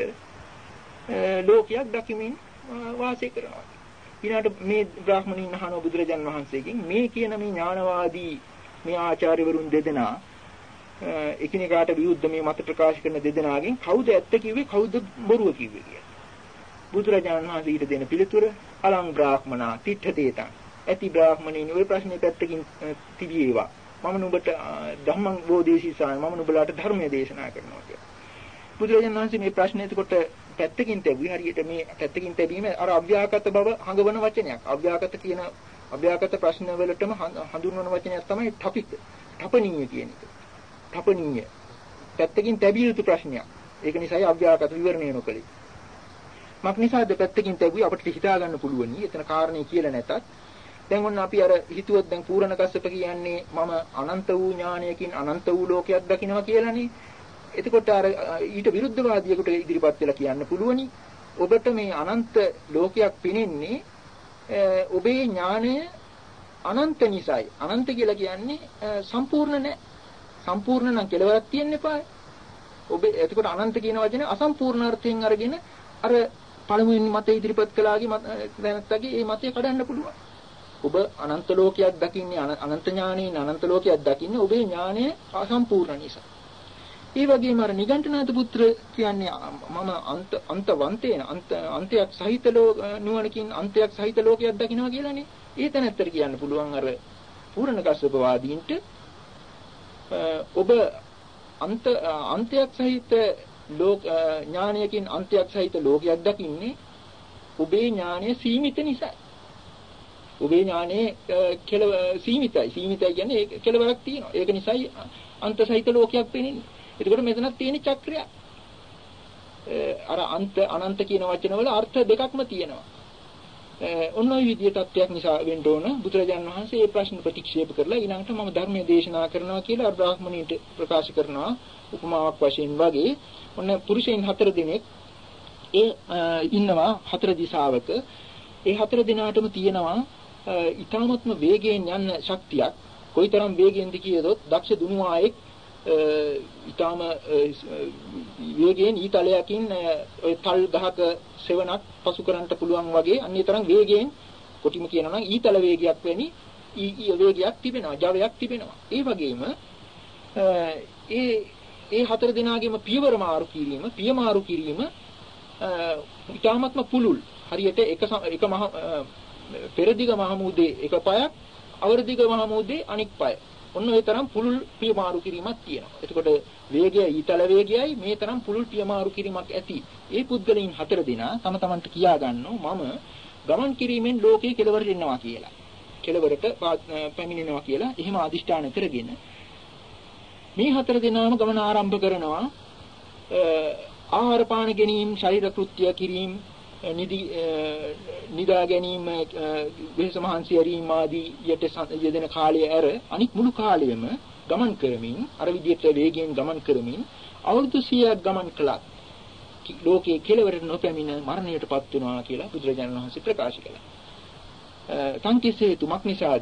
ලෝකයක් දකිමින් වාසය කරනවා. ඊළඟට මේ බ්‍රාහ්මණීන් අහන බුදුරජාන් වහන්සේගෙන් මේ කියන මේ ඥානවාදී මේ ආචාර්යවරුන් දෙදෙනා එකිනෙකාට විරුද්ධ මේ මත ප්‍රකාශ කරන දෙදෙනාගෙන් කවුද ඇත්ත කිව්වේ කවුද බොරුව කිව්වේ කියලා. බුදුරජාණන් වහන්සේ ඊට දෙන පිළිතුර අලං බ්‍රාහ්මනා තිට්ඨතේතං. ඇති බ්‍රාහ්මණීන් ඔය ප්‍රශ්නේ පැත්තකින් තිබීවා. මම නුඹට ධම්මං බෝධිසීසාය මම නුඹලාට ධර්මයේ දේශනා කරනවා කියලා. බුදුරජාණන් වහන්සේ මේ ප්‍රශ්නේ එතකොට පැත්තකින් තැබුවේ හරියට මේ පැත්තකින් තැබීම අර අව්‍යාකත බව හඟවන වචනයක්. අව්‍යාකත කියන අව්‍යාකත ප්‍රශ්න වලටම හඳුන්වන වචනයක් තමයි ඨපිත. ඨපනීය කියන එක. ඨපනීය. පැත්තකින් තැබිය යුතු ප්‍රශ්නයක්. ඒක නිසායි අව්‍යාකත විවරණය නොකළේ. මක් නිසාද පැත්තකින් තැබුවේ අපිට හිතා ගන්න පුළුවනි. එතන කාරණේ කියලා නැතත් දැන් ඔන්න අපි අර හිතුවොත් දැන් පූර්ණ කස්සප කියන්නේ මම අනන්ත වූ ඥානයකින් අනන්ත වූ ලෝකයක් දකිනවා කියලානේ. එතකොට අර ඊට විරුද්ධවාදියෙකුට ඉදිරිපත් වෙලා කියන්න පුළුවනි ඔබට මේ අනන්ත ලෝකයක් පෙනෙන්නේ ඔබේ ඥානය අනන්ත නිසායි. අනන්ත කියලා කියන්නේ සම්පූර්ණ නැහැ. සම්පූර්ණ නම් කෙලවරක් තියෙන්න එපා. ඔබ එතකොට අනන්ත කියන වචනේ අසම්පූර්ණ අර්ථයෙන් අරගෙන අර පළමුවෙනි මතය ඉදිරිපත් කළාගේ දැනත්තගේ මේ මතය කඩන්න පුළුවන්. ඔබ අනන්ත ලෝකයක් දකින්නේ අනන්ත ඥානයෙන් අනන්ත ලෝකයක් දකින්නේ ඔබේ ඥානය අසම්පූර්ණ නිසා. ඒ වගේම අර නිගණ්ඨනාත පුත්‍ර කියන්නේ මම අන්ත අන්තවන්තේන අන්ත අන්තයක් සහිත නුවණකින් අන්තයක් සහිත ලෝකයක් දකින්නවා කියලානේ. ඒ තැනත්තර කියන්න පුළුවන් අර පූර්ණ කස්සප වාදීන්ට ඔබ අන්ත අන්තයක් සහිත ලෝක ඥානයකින් අන්තයක් සහිත ලෝකයක් දකින්නේ ඔබේ ඥානය සීමිත නිසා. ඔබේ ඥානයේ කෙලව සීමිතයි. සීමිතයි කියන්නේ ඒක කෙලවරක් තියෙනවා. ඒක නිසායි අන්ත සහිත ලෝකයක් පෙනෙන්නේ. එතකොට මෙතනක් තියෙන චක්‍රයක්. අර අන්ත අනන්ත කියන වචන වල අර්ථ දෙකක්ම තියෙනවා. ඔන්න ඔය විදිහට තත්ත්වයක් නිසා වෙන්න ඕන බුදුරජාණන් වහන්සේ මේ ප්‍රශ්න ප්‍රතික්ෂේප කරලා ඊළඟට මම ධර්මයේ දේශනා කරනවා කියලා බ්‍රාහ්මණීන්ට ප්‍රකාශ කරනවා උපමාවක් වශයෙන් වගේ. ඔන්න පුරුෂයන් හතර දෙනෙක් ඒ ඉන්නවා හතර දිශාවක. ඒ හතර දිනාටම තියෙනවා ඊ타මත්ම වේගයෙන් යන ශක්තියක්. කොයිතරම් වේගයෙන්ද කියදොත් දක්ෂ දුනුවායෙක් ඊටාම වේගයෙන් ඊතලයකින් ඔය තල් ගහක සෙවණක් පසු කරන්නට පුළුවන් වගේ අන්නේ තරම් වේගයෙන් කොටිම කියනවා නම් ඊතල වේගයක් වෙනි ඊ වේගයක් තිබෙනවා ජවයක් තිබෙනවා. ඒ වගේම ඒ ඒ හතර දෙනාගේම පියවර මාරු කිරීම පිය මාරු කිරීම ඊටාමත්ම පුළුල් හරියට එක එක මහ පෙරදිග මහමුදේ එක පයක් අවරදිග මහමුදේ අනෙක් පය. ඔන්න ඒ තරම් පුළුල් පියමාරු කිරීමක් තියෙනවා. එතකොට වේගය ඊතල වේගයයි මේ තරම් පුළුල් පියමාරු කිරීමක් ඇති. ඒ පුද්ගලයන් හතර දෙනා තම තමන්ට කියා ගන්නවා මම ගමන් කිරීමෙන් ලෝකයේ කෙලවරට එනවා කියලා. කෙලවරට පැමිණෙනවා කියලා එහෙම අදිෂ්ඨාන කරගෙන මේ හතර දෙනාම ගමන ආරම්භ කරනවා. ආහාර පාන ගැනීම, ශරීර කෘත්‍ය කිරීම, නිදි නිදා ගැනීම, වෙහස මහන්සි ඇරීම ආදී යට යෙදෙන කාලය ඇර අනිත් මුළු කාලයම ගමන් කරමින් අර විදිහට වේගයෙන් ගමන් කරමින් අවුරුදු සියයක් ගමන් කළා. ලෝකයේ කෙලවරට නොපැමිණ මරණයටපත් වෙනවා කියලා බුදුරජාණන් වහන්සේ ප්‍රකාශ කළා. සංකේසේ තුමක් නිසාද?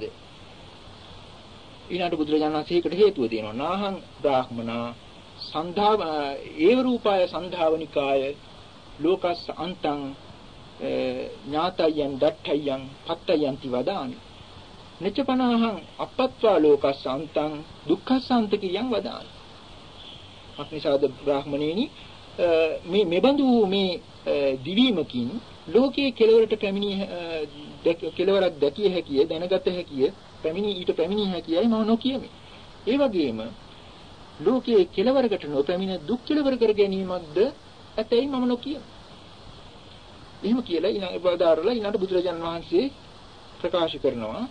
ඊළඟට බුදුරජාණන් වහන්සේ ඒකට හේතුව දෙනවා. නාහං බ්‍රාහ්මනා සන්ධාව ඒව රූපාය සන්ධාවනිකාය ලෝකස් අන්තං ඥාතයන් දට්ඨයන් පත්තයන්ති වදාමි. නචපනහං අපත්වා ලෝකස් අන්තං දුක්ඛසන්ත කියං වදාමි. අක්නිසාද බ්‍රාහ්මණේනි මේ මෙබඳු මේ දිවීමකින් ලෝකයේ කෙලවරට පැමිණි කෙලවරක් දැකිය හැකිය දැනගත හැකිය පැමිණි ඊට පැමිණිය හැකියයි මම නොකියමි. ඒ වගේම ලෝකයේ කෙලවරකට නොපැමිණ දුක් කෙලවර කර ගැනීමක්ද ඇතැයි මම නොකිය. එහෙම කියලා ඊළඟ බදාරලා ඊළඟ බුදුරජාන් වහන්සේ ප්‍රකාශ කරනවා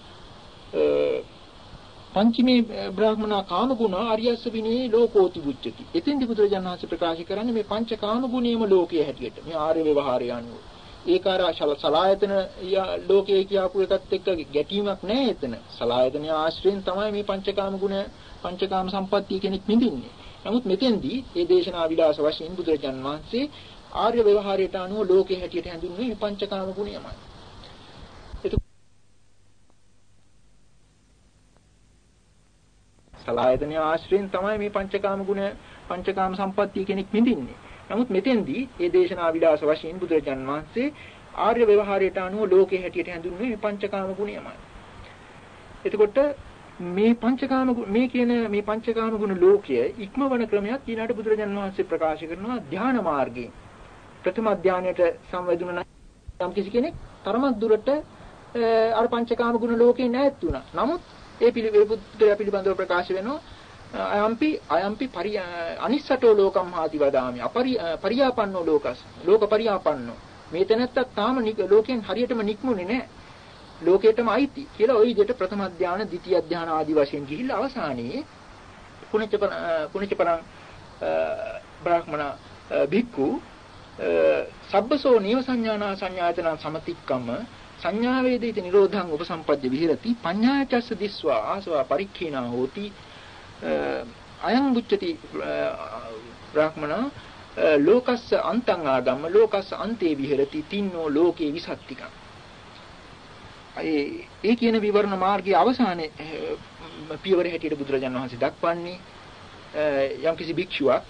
පංචමේ බ්‍රාහ්මනා කාම ගුණ ආර්යස්ස විනේ ලෝකෝති බුච්චති. එතෙන්දී බුදුරජාණන් වහන්සේ ප්‍රකාශ කරන්නේ මේ පංච කාම ගුණයම ලෝකයේ හැටියට. මේ ආර්ය ව්‍යවහාරය අනුව. ඒකාර සලායතන ලෝකයේ කියපු එකත් එක්ක ගැටීමක් නැහැ එතන. සලායතන ආශ්‍රයෙන් තමයි මේ පංචකාම ගුණ පංචකාම සම්පත්තිය කෙනෙක් නිදින්නේ. නමුත් මෙතෙන්දී මේ දේශනා විලාස වශයෙන් බුදුරජාණන් වහන්සේ ආර්ය ව්‍යවහාරයට අනුව ලෝකයේ හැටියට හැඳින්වුවේ මේ පංචකාම ගුණයමයි. සලායතන ආශ්‍රයෙන් තමයි මේ පංචකාම ගුණ පංචකාම සම්පත්තිය කෙනෙක් නිදින්නේ. නමුත් මෙතෙන්දී මේ දේශනා විලාස වශයෙන් බුදුරජාණන් වහන්සේ ආර්ය ව්‍යවහාරයට අනුව ලෝකයේ හැටියට හැඳින්වුවේ මේ පංචකාම ගුණයමයි. එතකොට මේ පංචකාම මේ කියන මේ පංචකාම ගුණ ලෝකය ඉක්මවන ක්‍රමයක් ඊළාට බුදුරජාණන් වහන්සේ ප්‍රකාශ කරනවා ධ්‍යාන මාර්ගයෙන්. ප්‍රථම ධ්‍යානයට සම්වැදුණ නම් කිසි කෙනෙක් තරමක් දුරට අර පංචකාම ගුණ ලෝකේ නැත් වුණා. නමුත් ඒ පිළිවෙල පිළිබඳව ප්‍රකාශ වෙනවා අයම්පි අයම්පි අනිස්සටෝ ලෝකම් හාති වදාමි අපරි පරියාපන්නෝ ලෝකස් ලෝක පරියාපන්නෝ මේ තැනත්ත තාම ලෝකෙන් හරියටම නික්මුනේ නැහැ ලෝකයටම අයිති කියලා ওই විදිහට ප්‍රථම ධානය ද්විතීය ධානය ආදී වශයෙන් ගිහිල්ලා අවසානයේ කුණිත කුණිතපරං බ්‍රාහ්මණ භික්ඛු සබ්බසෝ නීව සංඥානා සංඥායතන සමතික්කම සංඥා වේදිත නිරෝධං උපසම්පද්‍ය විහෙරති පඤ්ඤායචස්ස දිස්වා ආසවා පරික්ඛේනා හෝති අයං බුච්චති බ්‍රාහ්මණ ලෝකස්ස අන්තං ආගම්ම ලෝකස්ස අන්තේ විහෙරති තින්නෝ ලෝකේ විසත්තිකං. ඒ ඒ කියන විවරණ මාර්ගයේ අවසානයේ පියවර හැටියට බුදුරජාණන් වහන්සේ දක්වන්නේ යම්කිසි භික්ෂුවක්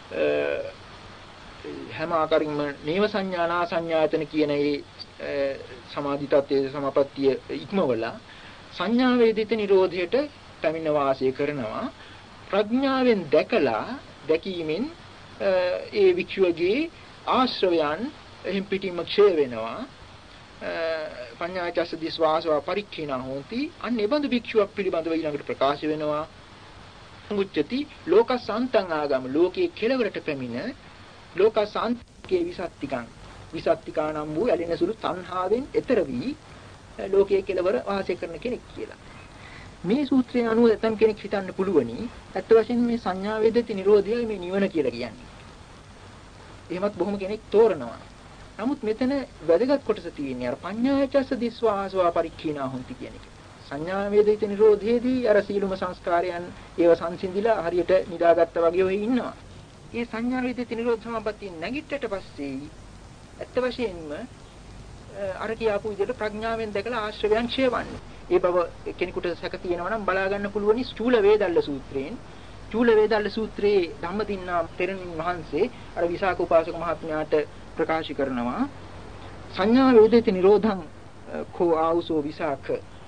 හැම ආකාරින්ම නේව සංඥානා සංඥායතන කියන ඒ සමාධි තත්ත්වයේ සමාපත්තිය ඉක්මවලා සංඥා වේදිත නිරෝධයට පැමිණ වාසය කරනවා ප්‍රඥාවෙන් දැකලා දැකීමෙන් ඒ වික්ෂුවගේ ආශ්‍රවයන් එහිම් පිටින්ම ක්ෂය වෙනවා පඤ්ඤාචස්ස දිස්වාසව පරික්ඛිනා හොಂತಿ අන්න ඒ බඳු වික්ෂුවක් පිළිබඳව ඊළඟට ප්‍රකාශ වෙනවා මුච්චති ලෝකසාන්තං ආගම ලෝකයේ කෙලවරට පැමිණ ලෝකසාන්තකේ විසත්තිකං විසත්තිකානම් වූ ඇලෙන සුළු තණ්හාවෙන් එතර වී ලෝකයේ කෙලවර වාසය කරන කෙනෙක් කියලා. මේ සූත්‍රය අනුව ඇතම් කෙනෙක් හිතන්න පුළුවනි ඇත්ත වශයෙන්ම මේ සංඥා වේදිත නිරෝධයයි මේ නිවන කියලා කියන්නේ. එහෙමත් බොහොම කෙනෙක් තෝරනවා. නමුත් මෙතන වැදගත් කොටස තියෙන්නේ අර පඤ්ඤායචස්ස දිස්වාසවා පරික්ඛීනා හොಂತಿ කියන එක. සංඥා වේදිත නිරෝධයේදී අර සීලුම සංස්කාරයන් ඒව සංසිඳිලා හරියට නිදාගත්තා වගේ ඔය ඉන්නවා. මේ සංඥා වේදිත නිරෝධ සමාපත්තිය නැගිට්ටට පස්සේ ඇත්ත වශයෙන්ම අර කියාපු විදිහට ප්‍රඥාවෙන් දැකලා ආශ්‍රවයන් ඡේවන්නේ. ඒ බව කෙනෙකුට සැක තියෙනවා නම් බලා ගන්න පුළුවන් ස්ථූල වේදල්ල සූත්‍රයෙන්. චූල වේදල්ල සූත්‍රයේ ධම්මදින්නා තෙරණින් වහන්සේ අර විසාක උපාසක මහත්මයාට ප්‍රකාශ කරනවා සංඥා වේදිත නිරෝධං කෝ ආවුසෝ විසාක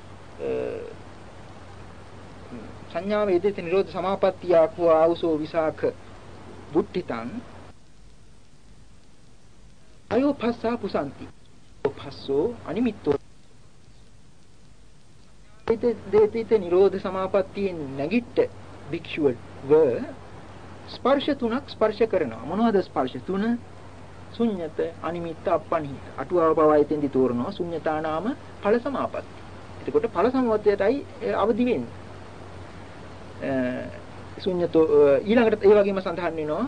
සංඥා වේදිත නිරෝධ සමාපත්තිය කෝ ආවුසෝ විසාක බුද්ධිතං අයෝ භස්සා පුසන්ති භස්සෝ අනිමිත්තෝ දේතිත නිරෝධ සමාපත්තියෙන් නැගිට භික්ෂුව ස්පර්ශ තුනක් ස්පර්ශ කරනවා. මොනවද ස්පර්ශ තුන? ශුන්්‍යත අනිමිත්ත අපනිහිත. අටුවාව පවයිතෙන්දි තෝරනවා ශුන්්‍යතා නාම ඵල සමාපatti. එතකොට ඵල සමවත්තයටයි අවදි වෙන්නේ. ශුන්්‍යතෝ ඊළඟට ඒ වගේම සඳහන් වෙනවා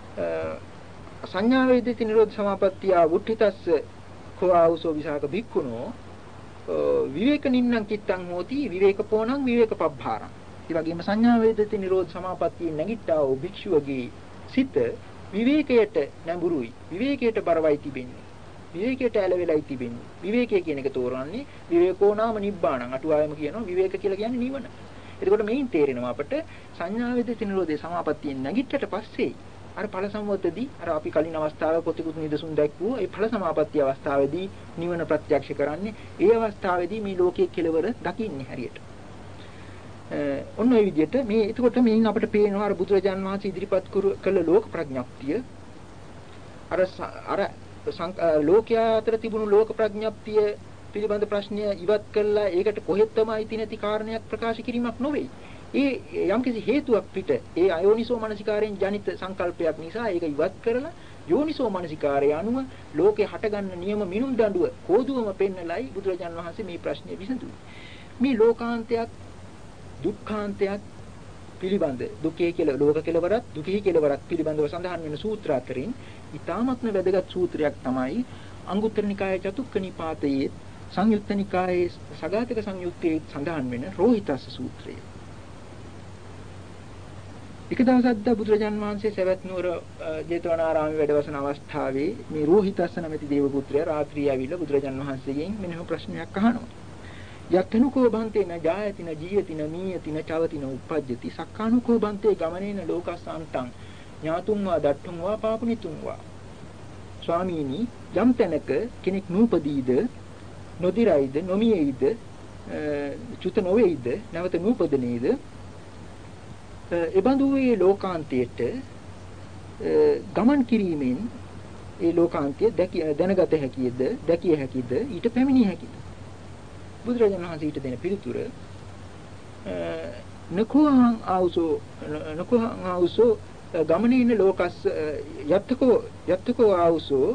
සංඥා වේදිත නිරෝධ සමාපත්තිය වුට්ඨිතස්ස කෝආවුසෝ විසාක භික්ඛුනෝ විවේක නින්නං චිත්තං හෝති විවේකපෝණං විවේකපබ්බාරං. ඒ වගේම සංඥා වේදිත නිරෝධ සමාපත්තිය නැගිට්ටා වූ භික්ෂුවගේ සිත විවේකයට නැඹුරුයි. විවේකයට බරවයි තිබෙන්නේ. විවේකයට ඇලවෙලයි තිබෙන්නේ. විවේකය කියන එක තෝරන්නේ විවේකෝනාම නිබ්බාණං. අටුවාවෙම කියනවා විවේක කියලා කියන්නේ නිවන. එතකොට මේන් තේරෙනවා අපට සංඥා වේදිත නිරෝධේ සමාපත්තියෙන් නැගිට්ටට පස්සේ අර ඵල සම්වතදී අර අපි කලින් අවස්ථාවේ කොතිකුත් නිදසුන් දැක්වුව ඒ ඵල සමාපත්තිය අවස්ථාවේදී නිවන ප්‍රත්‍යක්ෂ කරන්නේ ඒ අවස්ථාවේදී මේ ලෝකයේ කෙලවර දකින්නේ හරියට. ඔන්න ඔය විදිහට මේ එතකොට මේන් අපිට පේනවා අර බුදුරජාන් වහන්සේ ඉදිරිපත් කළ ලෝක ප්‍රඥප්තිය අර අර ලෝකයා අතර තිබුණු ලෝක ප්‍රඥප්තිය පිළිබඳ ප්‍රශ්නය ඉවත් කළා ඒකට කොහෙත්ම අයිති නැති කාරණයක් ප්‍රකාශ කිරීමක් නොවේ. ඒ යම්කිසි හේතුවක් පිට ඒ අයෝනිසෝ මනසිකාරයෙන් ජනිත සංකල්පයක් නිසා ඒක ඉවත් කරලා යෝනිසෝ මනසිකාරය අනුව ලෝකේ හටගන්න නියම මිනුම් දඬුව කෝදුවම පෙන්නලයි බුදුරජාණන් වහන්සේ මේ ප්‍රශ්නේ විසඳුවේ. මේ ලෝකාන්තයක් දුක්ඛාන්තයක් පිළිබඳ දුකේ කියලා ලෝක කෙලවරක් දුකේ කෙලවරක් පිළිබඳව සඳහන් වෙන සූත්‍ර අතරින් ඊ타මත්ම වැදගත් සූත්‍රයක් තමයි අංගුත්තර නිකායේ චතුක්ක නිපාතයේ සංයුත්ත නිකායේ සගතක සංයුත්තේ සඳහන් වෙන රෝහිතස්ස සූත්‍රය. එක දවසක් බුදුරජාන් වහන්සේ සවැත් නුවර ජේතවනාරාමයේ වැඩවසන අවස්ථාවේ මේ රෝහිතස්ස නැමැති දේව පුත්‍රයා රාත්‍රියේ ඇවිල්ලා බුදුරජාන් වහන්සේගෙන් මෙන්න ප්‍රශ්නයක් අහනවා. යත්තනුකෝ බන්තේ න ජායති න ජීයති න මීයති න චවති න උප්පජ්ජති සක්කානුකෝ බන්තේ ගමනේන ලෝකස්සාන්තං ඥාතුම් වා දට්ඨුම් වා පාපුනිතුම් වා. ස්වාමීනි යම් තැනක කෙනෙක් නූපදීද නොදිරයිද නොමියයිද චුත නොවේයිද නැවත නූපදනේද එබඳු ඒ ලෝකාන්තයට ගමන් කිරීමෙන් ඒ ලෝකාන්තය දැනගත හැකියද දැකිය හැකිද ඊට පැමිණිය හැකිද බුදුරජාණන් වහන්සේ ඊට දෙන පිළිතුර නකුහං ආවසෝ නකුහං ආවසෝ ගමනේන ලෝකස් යත්තකෝ යත්තකෝ ආවසෝ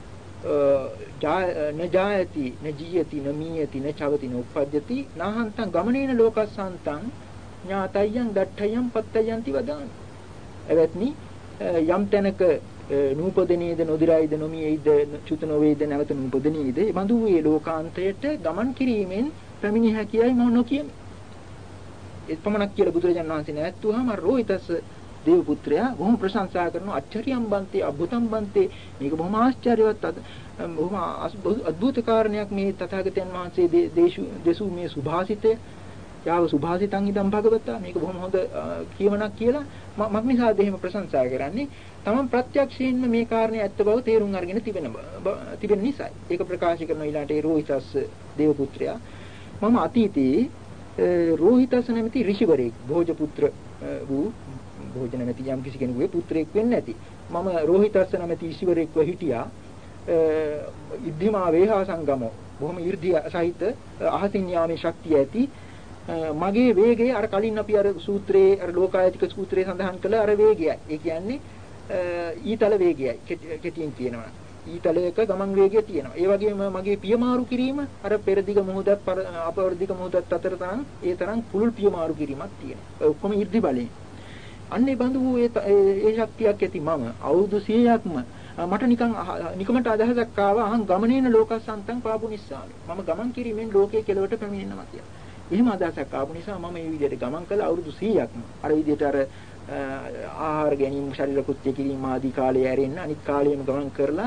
න ජායති න ජීයති න මීයති න චවති න උප්පජ්ජති නාහන්තං ගමනේන ලෝකස්සාන්තං ඥාතයන් දට්ඨයන් පත්තයන්ති වදාන. එවත්නි යම් තැනක නූපදනේද නොදිරයිද නොමියයිද චුත නොවේද නැවත නූපදනේද බඳු වේ ලෝකාන්තයට ගමන් කිරීමෙන් පැමිණිය හැකියයි මම නොකියමි. ඒ පමණක් කියලා බුදුරජාණන් වහන්සේ නැවතුවාම රෝහිතස්ස දේව පුත්‍රයා බොහොම ප්‍රශංසා කරනවා අච්චරියම් බන්තේ අද්භුතම් බන්තේ මේක බොහොම ආශ්චර්යවත් බොහොම අద్భుත කාරණයක් මේ තථාගතයන් වහන්සේ දේශු මේ සුභාසිතය යාව සුභාසිතං ඉදම් භගවතා මේක බොහොම හොඳ කියවනක් කියලා මම නිසාද එහෙම ප්‍රශංසා කරන්නේ තමන් ප්‍රත්‍යක්ෂයෙන්ම මේ කාරණේ ඇත්ත බව තේරුම් අරගෙන තිබෙන තිබෙන නිසා ඒක ප්‍රකාශ කරන ඊළාට ඒ රෝහිතස්ස දේව පුත්‍රයා මම අතීතයේ රෝහිතස්ස නැමැති ඍෂිවරයෙක් භෝජ පුත්‍ර වූ භෝජ නැමැති යම් කිසි කෙනෙකුගේ පුත්‍රයෙක් වෙන්නේ නැති මම රෝහිතස්ස නැමැති ඍෂිවරයෙක්ව හිටියා ඉද්ධිමා වේහා සංගමෝ බොහොම 이르දිය සහිත අහසින් යාමේ ශක්තිය ඇති මගේ වේගය අර කලින් අපි අර සූත්‍රයේ අර ලෝකායතික සූත්‍රයේ සඳහන් කළ අර වේගයයි. ඒ කියන්නේ ඊතල වේගයයි. කෙටියෙන් කියනවා. ඊතලයක ගමන් වේගය තියෙනවා. ඒ වගේම මගේ පියමාරු කිරීම අර පෙරදිග මොහොතත් අපවර්ධික මොහොතත් අතර තරම් ඒ තරම් පුළුල් පියමාරු කිරීමක් තියෙනවා. ඔක්කොම 이르දි බලයෙන්. අන්නේ බඳු ඒ ඒ ශක්තියක් ඇති මම අවුරුදු සීයක්ම මට නිකන් නිකමට අදහසක් ආවා අහං ගමනේන ලෝකස්සන්තං පාපුනිස්සාමි. මම ගමන් කිරීමෙන් ලෝකයේ කෙලවට පැමිණෙනවා කියලා. එහෙම අදහසක් ආපු නිසා මම මේ විදිහට ගමන් කළා අවුරුදු සීයක්ම. අර විදිහට අර ආහාර ගැනීම, ශරීර කෘත්‍ය කිරීම ආදී කාලේ ඇරෙන්න අනිත් කාලෙම ගමන් කරලා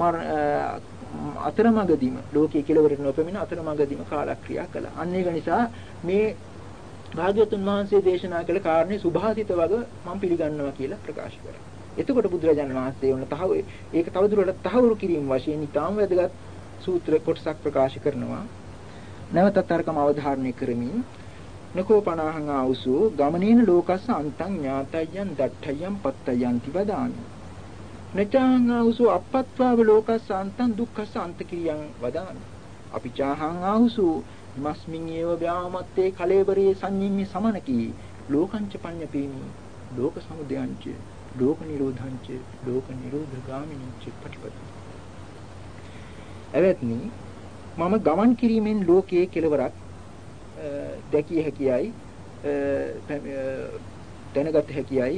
අතරමඟදීම ලෝකයේ කෙලවරට නොපැමිණ අතරමඟදීම කාලක්‍රියා කළා. අන්න ඒක නිසා මේ භාග්‍යවතුන් වහන්සේ දේශනා කළ කාරණේ සුභාසිත වග මම පිළිගන්නවා කියලා ප්‍රකාශ කරා. එතකොට බුදුරජාණන් වහන්සේ වුණ තහව ඒක තවදුරටත් තහවුරු කිරීම වශයෙන් ඊටාම වැදගත් සූත්‍ර කොටසක් ප්‍රකාශ කරනවා. නැවතත් අරකම අවධාරණය කරමින් නකෝ පනාහං ආවසෝ ගමනේන ලෝකස්ස අන්තං ඥාතයන් දට්ඨයන් පත්තයන් තිවදානි නචාං ආවසෝ අපත්වාව ලෝකස්ස අන්තං දුක්ඛස්ස අන්තකිරියං වදානි අපිචාහං ආවසෝ මස්මින් ඒව ව්‍යාමත්තේ කලේබරේ සංඤිම්මි සමනකී ලෝකංච පඤ්ඤපේමි ලෝක සමුදයංච ලෝක නිරෝධංච ලෝක නිරෝධගාමිනීච පටිපදි. එවත්නි මම ගමන් කිරීමෙන් ලෝකයේ කෙලවරක් දැකිය හැකියයි දැනගත හැකියයි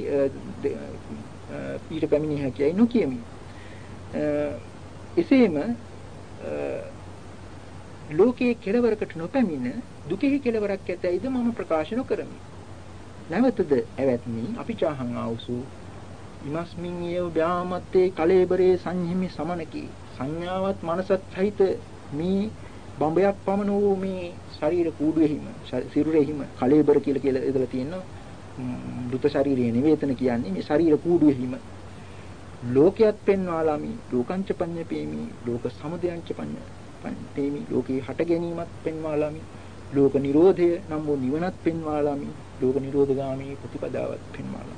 ඊට පැමිණිය හැකියයි නොකියමි. එසේම ලෝකයේ කෙලවරකට නොපැමිණ දුකෙහි කෙලවරක් ඇතැයිද මම ප්‍රකාශ නොකරමි. නැවතද ඇවැත්නි අපි චාහං ආවසු ඉමස්මින් යෝ ව්‍යාමත්තේ කලේබරේ සංහිමි සමනකී සංඥාවත් මනසත් සහිත මේ බඹයක් පමණ වූ මේ ශරීර කූඩුවේහිම සිරුරේහිම කලේබර කියලා කියලා එදලා තියෙනවා. මෘත ශරීරය නිවේතන කියන්නේ මේ ශරීර කූඩුවේහිම ලෝකයක් පෙන්වාලාමි ලෝකංච පඤ්ඤපේමි ලෝක සමුදයංච පඤ්ඤපේමි ලෝකේ හට ගැනීමත් පෙන්වාලාමි ලෝක නිරෝධය නම් වූ නිවනත් පෙන්වාලාමි ලෝක නිරෝධගාමී ප්‍රතිපදාවත් පෙන්වාලාමි.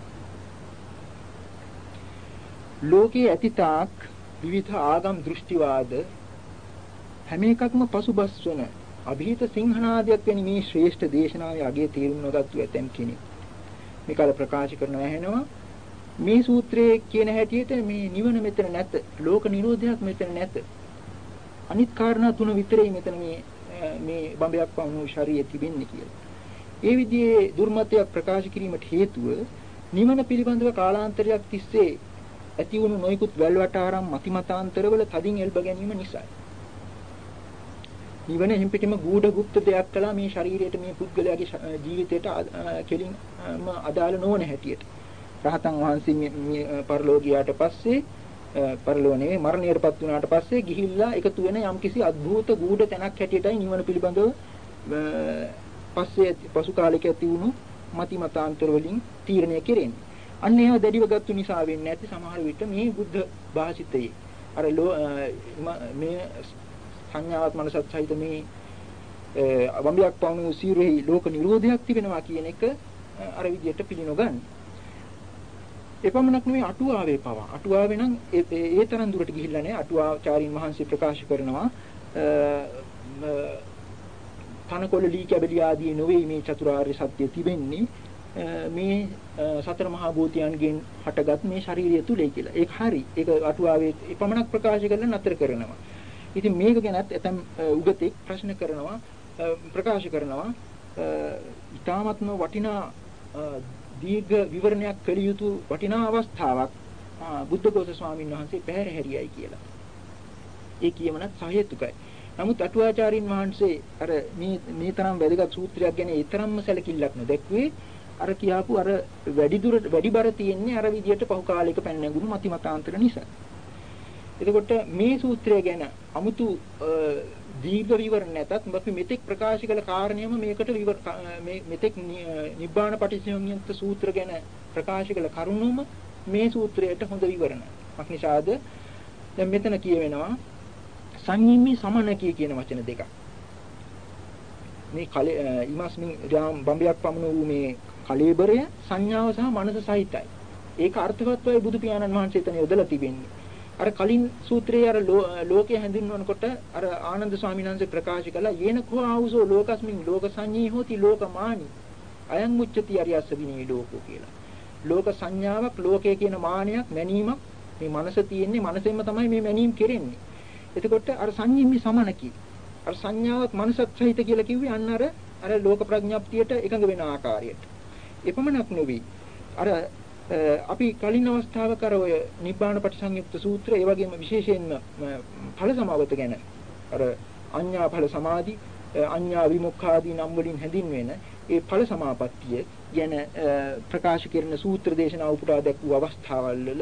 ලෝකේ ඇතිතාක් විවිධ ආගම් දෘෂ්ටිවාද හැම එකක්ම පසුබස් වන અભීත සිංහනාදයක් වැනි මේ ශ්‍රේෂ්ඨ දේශනාවේ අගය තේරුම් නොගත්තු ඇතැම් කෙනෙක් මේ කාල ප්‍රකාශ කරනවා ඇහෙනවා මේ සූත්‍රයේ කියන හැටියට මේ නිවන මෙතන නැත. ලෝක නිරෝධයක් මෙතන නැත. අනිත් කාරණා තුන විතරයි මෙතන මේ මේ බඹයක් වුණු ශරීරය තිබෙන්නේ කියලා. ඒ විදිහේ දුර්මතයක් ප්‍රකාශ කිරීමට හේතුව නිවන පිළිබඳව කාලාන්තරයක් තිස්සේ ඇති වුණු නොයෙකුත් වැල්වටාරම් මතිමතාන්තරවල තදින් එල්බ ගැනීම නිසායි. නිවන එහෙම් පිටිම ගූඪ গুপ্ত දෙයක් කළා මේ ශරීරයට මේ පුද්ගලයාගේ ජීවිතයට කෙලින්ම අදාළ නොවන හැටියට. රහතන් වහන්සේ මේ පරලෝකියාට පස්සේ පරලෝ නෙවෙයි මරණයටපත් වුණාට පස්සේ ගිහිල්ලා එකතු වෙන යම්කිසි අద్භූත ගූඪ තැනක් හැටියටයි නිවන පිළිබඳව පස්සේ පසු කාලයක ඇති වුණු මති මතාන්තර වලින් තීරණය කෙරෙන්නේ. අන්න ඒවා දැඩිව ගත්තු නිසා වෙන්නේ නැති සමහර විට මේ බුද්ධ භාෂිතයේ අර මේ සංඥාවත් මනසත් සහිත මේ වම්බියක් පවුණු සීරෙහි ලෝක නිරෝධයක් තිබෙනවා කියන එක අර විදියට පිළිනොගන්න. එපමණක් නෙවෙයි අටුවාවේ පවා. අටුවාවේ නම් ඒ තරම් දුරට ගිහිල්ලා නැහැ. අටුවාචාරින් වහන්සේ ප්‍රකාශ කරනවා තනකොළ ලී කැබලි ආදී නොවේ මේ චතුරාර්ය සත්‍ය තිබෙන්නේ මේ සතර මහා භූතයන්ගෙන් හටගත් මේ ශාරීරිය තුලයි කියලා. ඒක හරි. ඒක අටුවාවේ එපමණක් ප්‍රකාශ කරලා නතර කරනවා. ඉතින් මේක ගැනත් ඇතම් උගතෙක් ප්‍රශ්න කරනවා ප්‍රකාශ කරනවා ඊ타මත්ම වටිනා දීර්ඝ විවරණයක් කළ යුතු වටිනා අවස්ථාවක් බුද්ධඝෝෂ ස්වාමීන් වහන්සේ පැහැර හැරියයි කියලා. ඒ කියමනත් සහේතුකයි. නමුත් අටුවාචාරින් වහන්සේ අර මේ මේ තරම් වැදගත් සූත්‍රයක් ගැන ඒ තරම්ම සැලකිල්ලක් නොදැක්ුවේ අර කියාපු අර වැඩි දුර වැඩි බර තියෙන්නේ අර විදියට පහු කාලයක පැන නැගුණු මති මතාන්තර නිසා. එතකොට මේ සූත්‍රය ගැන 아무තු දීර්ඝ විවරණ නැතත් අපි මෙතෙක් ප්‍රකාශ කළ කාරණේම මේකට විවර මේ මෙතෙක් නිබ්බාන පටිච්චසමුප්පාද සූත්‍ර ගැන ප්‍රකාශ කළ කරුණුම මේ සූත්‍රයට හොඳ විවරණයක්. මක්නිසාද දැන් මෙතන කියවෙනවා සංයමී සමනකී කියන වචන දෙකක්. මේ කල ඉමස්මින් රාම් බම්බයක් පමණ වූ මේ කලීබරය සංඥාව සහ මනස සහිතයි. ඒක අර්ථවත්වයි බුදු පියාණන් වහන්සේ එතන යොදලා තිබෙන්නේ. අර කලින් සූත්‍රයේ අර ලෝකයේ හැඳින්වනකොට අර ආනන්ද ස්වාමීන් වහන්සේ ප්‍රකාශ කළා යේන කෝ ආවුසෝ ලෝකස්මින් ලෝක සංඤී හෝති ලෝකමානි අයං මුච්චති අරියස්ස විනී ලෝකෝ කියලා. ලෝක සංඥාවක් ලෝකයේ කියන මානයක් මැනීමක් මේ මනස තියෙන්නේ මනසෙන්ම තමයි මේ මැනීම කෙරෙන්නේ. එතකොට අර සංඤීමි සමනකි අර සංඥාවක් මනසත් සහිත කියලා කිව්වේ අන්න අර අර ලෝක ප්‍රඥාප්තියට එකඟ වෙන ආකාරයට. එපමණක් නෙවෙයි අර අපි කලින් අවස්ථාවක අර ඔය නිබ්බාන පටිසංයුක්ත සූත්‍රය ඒ වගේම විශේෂයෙන්ම ඵල සමාවත ගැන අර අඤ්ඤා ඵල සමාධි අඤ්ඤා විමුක්ඛාදී නම් වලින් හැඳින්වෙන ඒ ඵල සමාපත්තිය ගැන ප්‍රකාශ කරන සූත්‍ර දේශනා උපුටා දැක්වූ අවස්ථාවල් වල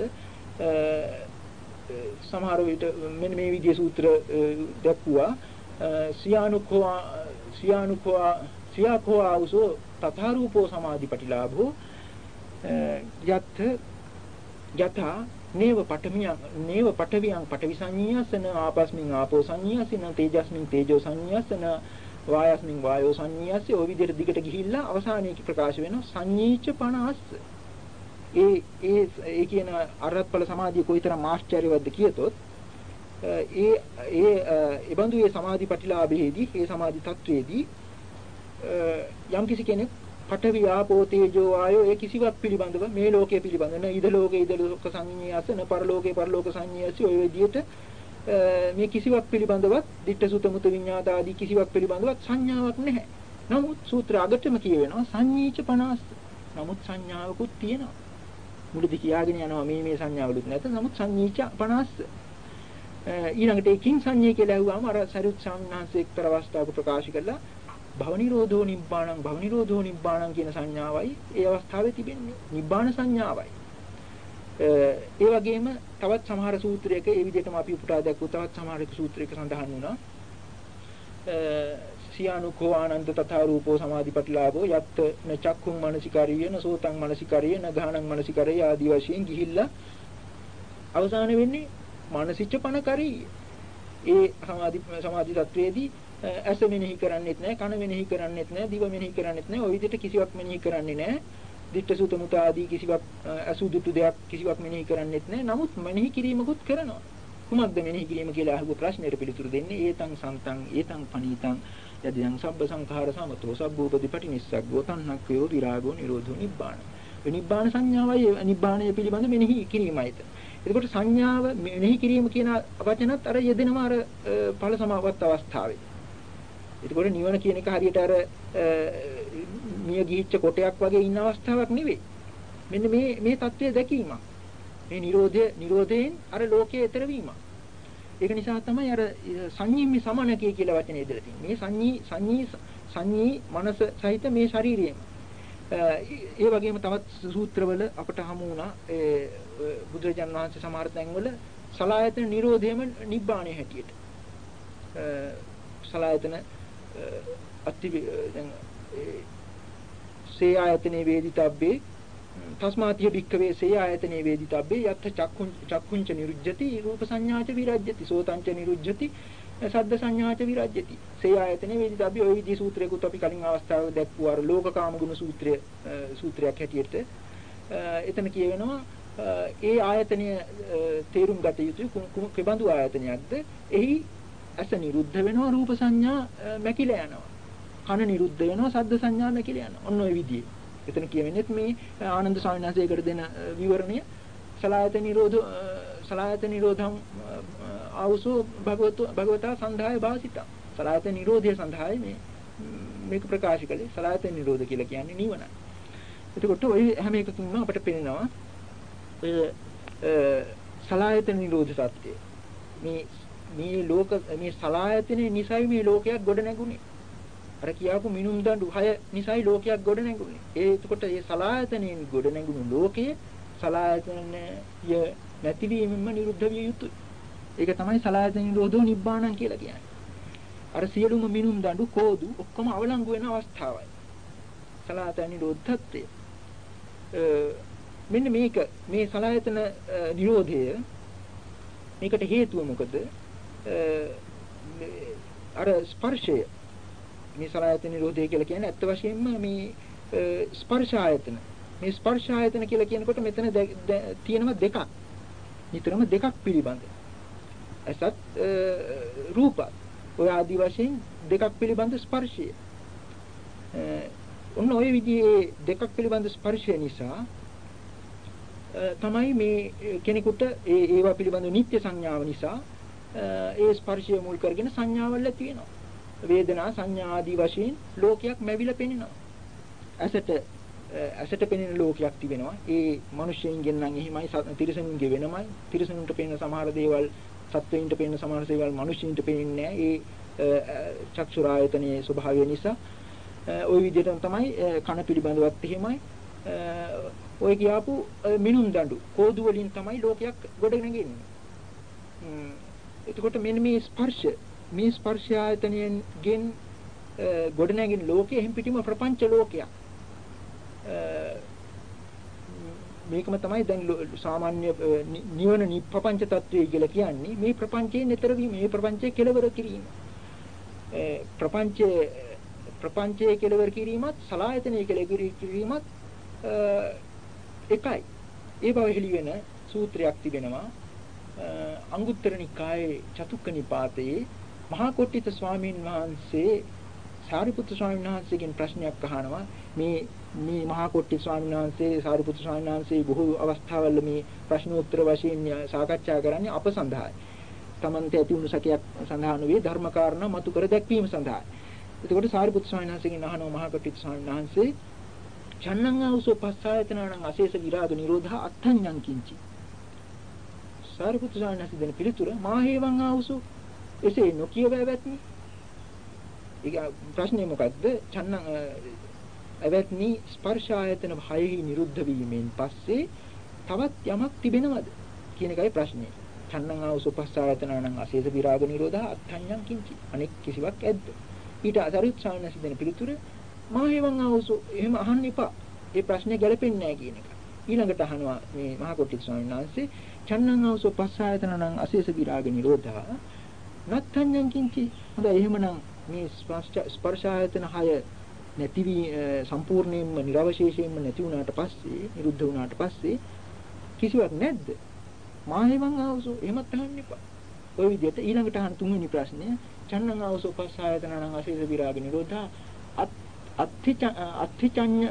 සමහර විට මෙන්න මේ විදිහේ සූත්‍ර දැක්වුවා සියානුකෝ සියානුකෝ සියාකෝ ආවසෝ තථාරූපෝ සමාධිපටිලාභෝ යත් යතා නේව පඨමියං නේව පඨවියං පඨවි සංඤ්ඤාසන ආපස්මින් ආපෝ සංඤ්ඤාසන තේජස්මින් තේජෝ සංඤ්ඤාසන වායස්මින් වායෝ සංඤ්ඤාසය ඔය විදිහට දිගට ගිහිල්ලා අවසානයේ ප්‍රකාශ වෙනවා සංඤීච්ච පනස් ඒ ඒ ඒ කියන අරහත්ඵල සමාධිය කොයිතරම් ආශ්චර්යවත්ද කියතොත් ඒ ඒ ඒ බඳු ඒ සමාධි ප්‍රතිලාභයේදී ඒ සමාධි තත්වයේදී යම්කිසි කෙනෙක් පඨවි ආපෝ තේජෝ ආයෝ ඒ කිසිවක් පිළිබඳව මේ ලෝකයේ පිළිබඳව න ඉද ලෝකේ ඉද ලෝක සංඤ්ඤාස න පරලෝකේ පරලෝක සංඤ්ඤාසි ඔය විදිහට මේ කිසිවක් පිළිබඳවත් ditta sutta muta විඤ්ඤාත ආදී කිසිවක් පිළිබඳවත් සංඥාවක් නැහැ. නමුත් සූත්‍ර අගටම කියවෙනවා සංඤීච පනස්. නමුත් සංඥාවකුත් තියෙනවා. මුලදී කියාගෙන යනවා මේ මේ සංඥාවලුත් නැත. නමුත් සංඤීච පනස්. ඊළඟට ඒකින් සංඤේ කියලා ඇහුවාම අර සරියුත් සාමණේරයන්සේ එක්තර අවස්ථාවක ප්‍රකාශ කළා භව නිරෝධෝ නිබ්බාණං භව නිරෝධෝ නිබ්බාණං කියන සංඥාවයි ඒ අවස්ථාවේ තිබෙන්නේ. නිබ්බාණ සංඥාවයි. ඒ වගේම තවත් සමහර සූත්‍රයක ඒ විදිහටම අපි උපුටා දැක්වූ තවත් සමහර සූත්‍රයක සඳහන් වුණා සියානුකෝ ආනන්ද තථා රූපෝ සමාධිපටිලාභෝ යත් න චක්ඛුං මනසිකාරිය න සෝතං මනසිකාරිය න ගානං මනසිකාරිය ආදී වශයෙන් ගිහිල්ලා අවසාන වෙන්නේ මානසිච්ච පණකරී. ඒ සමාධි සමාධි තත්වයේදී ඇස මෙනෙහි කරන්නේත් නැහැ, කන මෙනෙහි කරන්නේත් නැහැ, දිව මෙනෙහි කරන්නේත් නැහැ. ওই විදිහට කිසිවක් මෙනෙහි කරන්නේ නැහැ. ditta sutta muta ආදී කිසිවක් අසුදුටු දෙයක් කිසිවක් මෙනෙහි කරන්නේත් නැහැ. නමුත් මෙනෙහි කිරීමකුත් කරනවා. කුමක්ද මෙනෙහි කිරීම කියලා අහපු ප්‍රශ්නෙට පිළිතුරු දෙන්නේ ඒතං සන්තං ඒතං පනීතං යදිදං සබ්බ සංඛාර සමතෝ සබ්බෝපදීපටි නිස්සග්ගෝ තණ්හක්ඛයෝ විරාගෝ නිරෝධෝ නිබ්බාන. නිබ්බාන සංඥාවයි නිබ්බාණය පිළිබඳ මෙනෙහි කිරීමයි එතන. එතකොට සංඥාව මෙනෙහි කිරීම කියන වචනත් අර යෙදෙනවා අර ඵල සමාපත් අවස්ථාවේ. එතකොට නිවන කියන එක හරියට අර මිය ගිහිච්ච කොටයක් වගේ ඉන්න අවස්ථාවක් නෙවෙයි. මෙන්න මේ මේ தත්ත්වය දැකීමක්. මේ Nirodha Nirodhayen අර ලෝකයේ ඈතර වීමක්. ඒක නිසා තමයි අර සංඤීම්මි සමනකය කියලා වචනේ ඉදලා තියෙන්නේ. මේ සංඤී සංඤී සංඤී මනස සහිත මේ ශරීරයම. ඒ වගේම තවත් සූත්‍රවල අපට හමු වුණා ඒ බුදුරජාණන් වහන්සේ සමහර තැන්වල සලායතන නිරෝධයම නිබ්බාණය හැටියට. සලායතන අත්ති දැන් සේ ආයතනේ වේදිතබ්බේ තස්මාතිය භික්ඛවේ සේ ආයතනේ වේදිතබ්බේ යත්ථ චක්ඛුං චක්ඛුංච නිරුජ්ජති රූප සංඥාච විරජ්ජති සෝතංච නිරුජ්ජති සද්ද සංඥාච විරජ්ජති සේ ආයතනේ වේදිතබ්බේ ওই විදිහේ සූත්‍රයකුත් අපි කලින් අවස්ථාවක දැක්වුවා අර ලෝකකාම ගුණ සූත්‍රය සූත්‍රයක් හැටියට එතන කියවෙනවා ඒ ආයතනය තේරුම් ගත යුතු කෙබඳු ආයතනයක්ද එහි ඇස නිරුද්ධ වෙනවා රූප සංඥා මැකිලා යනවා කන නිරුද්ධ වෙනවා සද්ද සංඥා මැකිලා යනවා ඔන්න ඔය විදිහේ එතන කියවෙන්නේ මේ ආනන්ද ස්වාමීන් වහන්සේකට දෙන විවරණය සලායතන නිරෝධ සලායතන නිරෝධම් ආවසෝ භගවතු භගවතා සන්ධාය භාසිතා සලායතන නිරෝධය සඳහායි මේ මේක ප්‍රකාශ කළේ සලායතන නිරෝධ කියලා කියන්නේ නිවනයි. එතකොට ওই හැම එකකින්ම අපිට පේනවා ඔය සලායතන නිරෝධ සත්‍යය මේ මේ ලෝක මේ සලායතනේ නිසයි මේ ලෝකයක් ගොඩ නැගුණේ. අර කියාපු මිනුම් දඬු හය නිසයි ලෝකයක් ගොඩ නැගුණේ. ඒ එතකොට මේ සලායතනෙන් ගොඩ නැගුණු ලෝකයේ සලායතනය නැතිවීමම නිරුද්ධ විය යුතුයි. ඒක තමයි සලායතන නිරෝධෝ නිබ්බාණං කියලා කියන්නේ. අර සියලුම මිනුම් දඬු කෝදු ඔක්කොම අවලංගු වෙන අවස්ථාවයි. සලායතන නිරෝධත්වය. මෙන්න මේක මේ සලායතන නිරෝධය මේකට හේතුව මොකද? අර ස්පර්ශය මේ සලායතන නිරෝධය කියලා කියන්නේ ඇත්ත වශයෙන්ම මේ ස්පර්ශ ආයතන. මේ ස්පර්ශ ආයතන කියලා කියනකොට මෙතන තියෙනවා දෙකක්. නිතරම දෙකක් පිළිබඳ. අසත් රූපත්. ඔය ආදි වශයෙන් දෙකක් පිළිබඳ ස්පර්ශය. ඔන්න ඔය විදිහේ දෙකක් පිළිබඳ ස්පර්ශය නිසා තමයි මේ කෙනෙකුට ඒ ඒවා පිළිබඳ නිත්‍ය සංඥාව නිසා ඒ ස්පර්ශය මුල් කරගෙන සංඥාවල් ඇති වෙනවා. වේදනා සංඥා ආදී වශයෙන් ලෝකයක් මැවිලා පෙනෙනවා. ඇසට ඇසට පෙනෙන ලෝකයක් තිබෙනවා. ඒ මිනිස්සුන්ගෙන් නම් එහෙමයි තිරිසනුන්ගේ වෙනමයි. තිරිසනුන්ට පෙනෙන සමහර දේවල් සත්වයින්ට පෙනෙන සමහර දේවල් මිනිස්සුන්ට පෙනෙන්නේ නැහැ. ඒ චක්ෂුරායතනයේ ස්වභාවය නිසා ওই විදිහටම තමයි කන පිළිබඳවත් එහෙමයි. ඔය කියාපු මිනුම් දඬු කෝදු වලින් තමයි ලෝකයක් ගොඩ නැගෙන්නේ. එතකොට මෙන්න මේ ස්පර්ශ මේ ස්පර්ශ ආයතනයෙන් ගෙන් ගොඩනැගෙන ලෝකයේ හිම් පිටිම ප්‍රපංච ලෝකයක්. මේකම තමයි දැන් සාමාන්‍ය නිවන නිප්පංච තත්වය කියලා කියන්නේ මේ ප්‍රපංචයෙන් ඈතර වීම මේ ප්‍රපංචයේ කෙලවර කිරීම. ප්‍රපංචයේ ප්‍රපංචයේ කෙලවර කිරීමත් සලායතනයේ කෙලවර කිරීමත් එකයි. ඒ බව හෙළි වෙන සූත්‍රයක් තිබෙනවා. අංගුත්තර නිකායේ චතුක්ක නිපාතයේ මහා කොට්ටිත ස්වාමීන් වහන්සේ සාරිපුත්‍ර ස්වාමීන් වහන්සේගෙන් ප්‍රශ්නයක් අහනවා. මේ මේ මහා කොට්ටිත ස්වාමීන් වහන්සේ සාරිපුත්‍ර ස්වාමීන් වහන්සේ බොහෝ අවස්ථාවල මේ ප්‍රශ්නෝත්තර වශයෙන් සාකච්ඡා කරන්නේ අප සඳහායි. තමන්ට ඇති වුණු සැකයක් සඳහා නෙවෙයි ධර්ම කාරණා මතු කර දැක්වීම සඳහා. එතකොට සාරිපුත්‍ර ස්වාමීන් වහන්සේගෙන් අහනවා මහා කොට්ටිත ස්වාමීන් වහන්සේ චන්නං ආවසෝ පස්සායතනං අශේෂ විරාග නිරෝධා අත්ථඤ්ඤං කිංචි. සාරිපුත්‍ර ස්වාමීන් වහන්සේ දෙන පිළිතුර මාහේවං ආවසෝ එසේ නොකියව ඇවැත්නි. ඒක ප්‍රශ්නේ මොකද්ද? චන්නං ඇවැත්නි ස්පර්ශ ආයතන භයෙහි නිරුද්ධ වීමෙන් පස්සේ තවත් යමක් තිබෙනවද කියන එකයි ප්‍රශ්නේ. චන්නං ආවසෝ පස්සායතනං අශේෂ විරාග නිරෝධා අත්ථඤ්ඤං කිංචි. අනෙක් කිසිවක් ඇද්ද? ඊට සාරිපුත්‍ර ස්වාමීන් වහන්සේ දෙන පිළිතුර මාහේවං ආවසෝ එහෙම අහන්න එපා. ඒ ප්‍රශ්නේ ගැලපෙන්නේ නැහැ කියන එක. ඊළඟට අහනවා මේ මහා කොට්ටිත ස්වාමීන් වහන්සේ චන්නං ආවසෝ පස්සායතනං අශේෂ විරාග නිරෝධා නත්තඤ්ඤං කිංචි. හොඳයි එහෙමනම් මේ ස්පර්ශ ආයතන හය නැති වී සම්පූර්ණයෙන්ම නිර්වශේෂයෙන්ම නැති වුණාට පස්සේ නිරුද්ධ වුණාට පස්සේ කිසිවක් නැද්ද? මාහේවං ආවසෝ එහෙමත් අහන්න එපා. ඔය විදිහට ඊළඟට අහන තුන්වෙනි ප්‍රශ්නය චන්නං ආවසෝ පස්සායතනං අශේෂ විරාග නිරෝධා අත්ථිචඤ්ඤ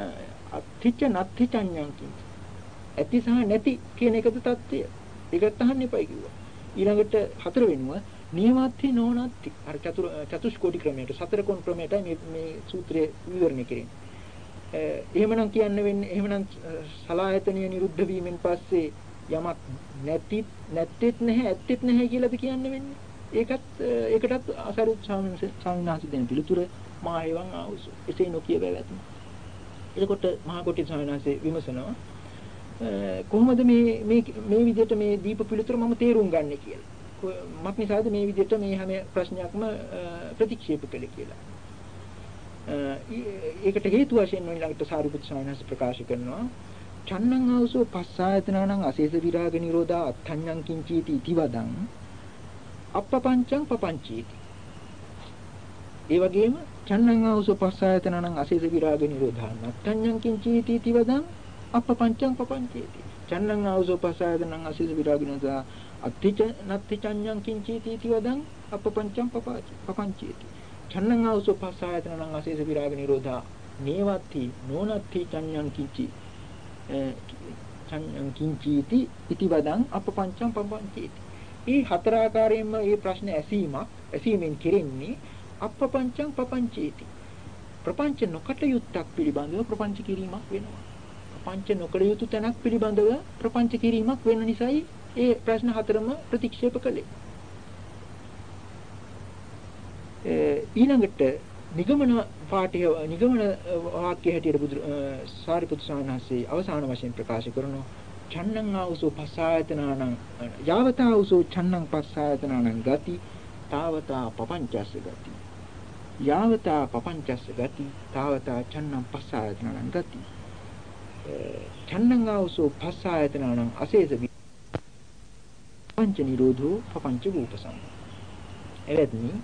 අත්‍ත්‍ච නත්‍ත්‍චඤ්ඤං කිංච. ඇති සහ නැති කියන එකද தත්ත්වය. ඒකට අහන්න එපයි කිව්වා. ඊළඟට හතර වෙනුව නියමත්ති නොනත්ති. අර චතුර් චතුෂ්කෝටි ක්‍රමයට සතර කොන් ක්‍රමයට මේ මේ සූත්‍රය විවරණය කරන්නේ. එහෙමනම් කියන්න වෙන්නේ එහෙමනම් සලායතනීය නිරුද්ධ වීමෙන් පස්සේ යමක් නැති නැත්තේත් නැහැ ඇත්තේත් නැහැ කියලාද කියන්න වෙන්නේ. ඒකත් ඒකටත් අසරුත් ස්වාමීන් වහන්සේ දෙන පිළිතුර මා එවන් ආවුස. එසේ නොකිය බැවැත්ම. එතකොට මහා කොටි ස්වාමීන් වහන්සේ විමසනවා කොහොමද මේ මේ මේ විදිහට මේ දීප පිළිතුර මම තේරුම් ගන්නෙ කියලා. මත් නිසාද මේ විදිහට මේ හැම ප්‍රශ්නයක්ම ප්‍රතික්ෂේප කළේ කියලා. ඒකට හේතු වශයෙන් ඊළඟට සාරිපුත් ස්වාමීන් වහන්සේ ප්‍රකාශ කරනවා චන්නං ආවසෝ පස්සායතනං අශේෂ විරාග නිරෝධා අත්ථඤ්ඤං කිංචීති ඉතිවදං අප්පපංචං පපංචීති. ඒ වගේම චන්නං ආවසෝ පස්සායතනං අශේෂ විරාග නිරෝධා අත්ථඤ්ඤං කිංචීති ඉතිවදං අප්පපංචං පපංචීති. චන්නං ආවසෝ පස්සායතනං අශේෂ විරාග නිරෝධා අත්ථිච නත්ථිචඤ්ඤං කිංචීති ඉතිවදං අප්පපංචං පපංචීති. චන්නං ආවසෝ පස්සායතනං අශේෂ විරාග නිරෝධා නේවත්ති නොනත්ති චඤ්ඤං කිංචි චඤ්ඤං කිංචීති ඉතිවදං අපපංචං පපංචීති. මේ හතර ආකාරයෙන්ම මේ ප්‍රශ්න ඇසීමක් ඇසීමෙන් කෙරෙන්නේ අපපංචං පපංචීති. ප්‍රපංච නොකටයුත්තක් පිළිබඳව ප්‍රපංච කිරීමක් වෙනවා. ප්‍රපංච නොකළ යුතු තැනක් පිළිබඳව ප්‍රපංච කිරීමක් වෙන නිසායි ඒ ප්‍රශ්න හතරම ප්‍රතික්ෂේප කළේ. ඊළඟට නිගමන පාඨය නිගමන වාක්‍ය හැටියට බුදු සාරිපුත්‍ර ස්වාමීන් වහන්සේ අවසාන වශයෙන් ප්‍රකාශ කරනවා චන්නං ආවසෝ පස්සායතනානං යාවතා ආවසෝ චන්නං පස්සායතනානං ගති තාවතා පපංචස්ස ගති යාවතා පපංචස්ස ගති තාවතා චන්නං පස්සායතනානං ගති චන්නං ආවසෝ පස්සායතනානං අශේෂ පංච නිරෝධෝ පපංච රූපසං. එවැත්නි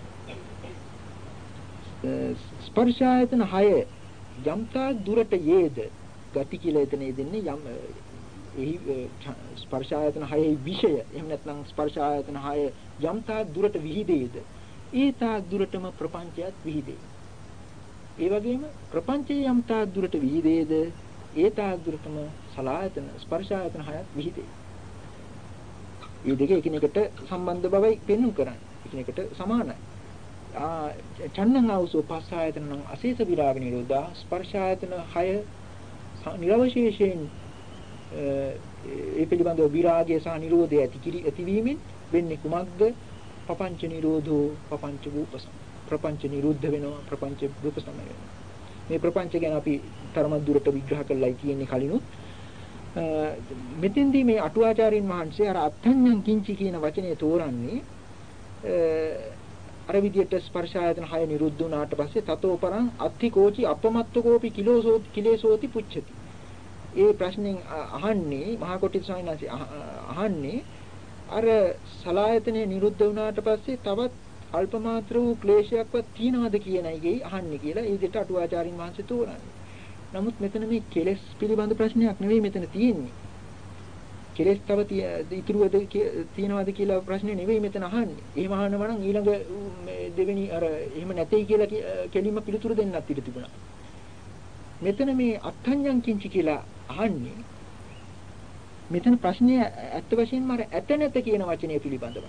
ස්පර්ශායතන හය යම්තා දුරට යේද ගති කියලා එතන දෙන්නේ යම් එහි ස්පර්ශායතන හයේ විෂය එහෙම නැත්නම් ස්පර්ශායතන හය යම්තා දුරට විහිදේද ඒ තා දුරටම ප්‍රපංචයත් විහිදේ. ඒ වගේම ප්‍රපංචයේ යම්තා දුරට විහිදේද ඒ තා දුරටම සලායතන ස්පර්ශායතන හයත් විහිදේ. මේ දෙක එකිනෙකට සම්බන්ධ බවයි පෙන්වු කරන්නේ. එකිනෙකට සමානයි. ආ චන්නං ආවසෝ පස්සායතනං අශේෂ විරාග නිරෝධා ස්පර්ශායතන හය නිරවශේෂයෙන් ඒ පිළිබඳව විරාගය සහ නිරෝධය ඇති කිරි ඇතිවීමෙන් වෙන්නේ කුමක්ද? පපංච නිරෝධෝ පපංච රූපසම. ප්‍රපංච නිරුද්ධ වෙනවා ප්‍රපංච රූපසම වෙනවා. මේ ප්‍රපංච ගැන අපි තරම දුරට විග්‍රහ කළායි කියන්නේ කලිනුත්. මෙතෙන්දී මේ අටුවාචාරින් වහන්සේ අර අත්ථඤ්ඤං කිංචි කියන වචනේ තෝරන්නේ අර විදියට ස්පර්ශායතන හය නිරුද්ධ වුණාට පස්සේ තතෝ පරං අත්ථි කෝචි අපමත්තකෝපි කිලෝසෝති කිලේසෝති පුච්ඡති. ඒ ප්‍රශ්نين අහන්නේ මහා කොටි ස්වාමීන් වහන්සේ අහන්නේ අර සලායතනේ නිරුද්ධ වුණාට පස්සේ තවත් අල්ප මාත්‍ර වූ ක්ලේශයක්වත් තියනවද කියන එකයි අහන්නේ කියලා ඒ දෙට අටුවාචාරින් වහන්සේ තෝරන්නේ. නමුත් මෙතන මේ කෙලෙස් පිළිබඳ ප්‍රශ්නයක් නෙවෙයි මෙතන තියෙන්නේ. කෙලෙස් තව ඉතුරුවද තියනවද කියලා ප්‍රශ්නේ නෙවෙයි මෙතන අහන්නේ. එහෙම අහනවා නම් ඊළඟ දෙවෙනි අර එහෙම නැtei කියලා කෙලින්ම පිළිතුරු දෙන්නත් ඉඩ තිබුණා. මෙතන මේ අත්ථඤ්ඤං කිංචි කියලා අහන්නේ මෙතන ප්‍රශ්නේ ඇත්ත වශයෙන්ම අර ඇත නැත කියන වචනය පිළිබඳවයි.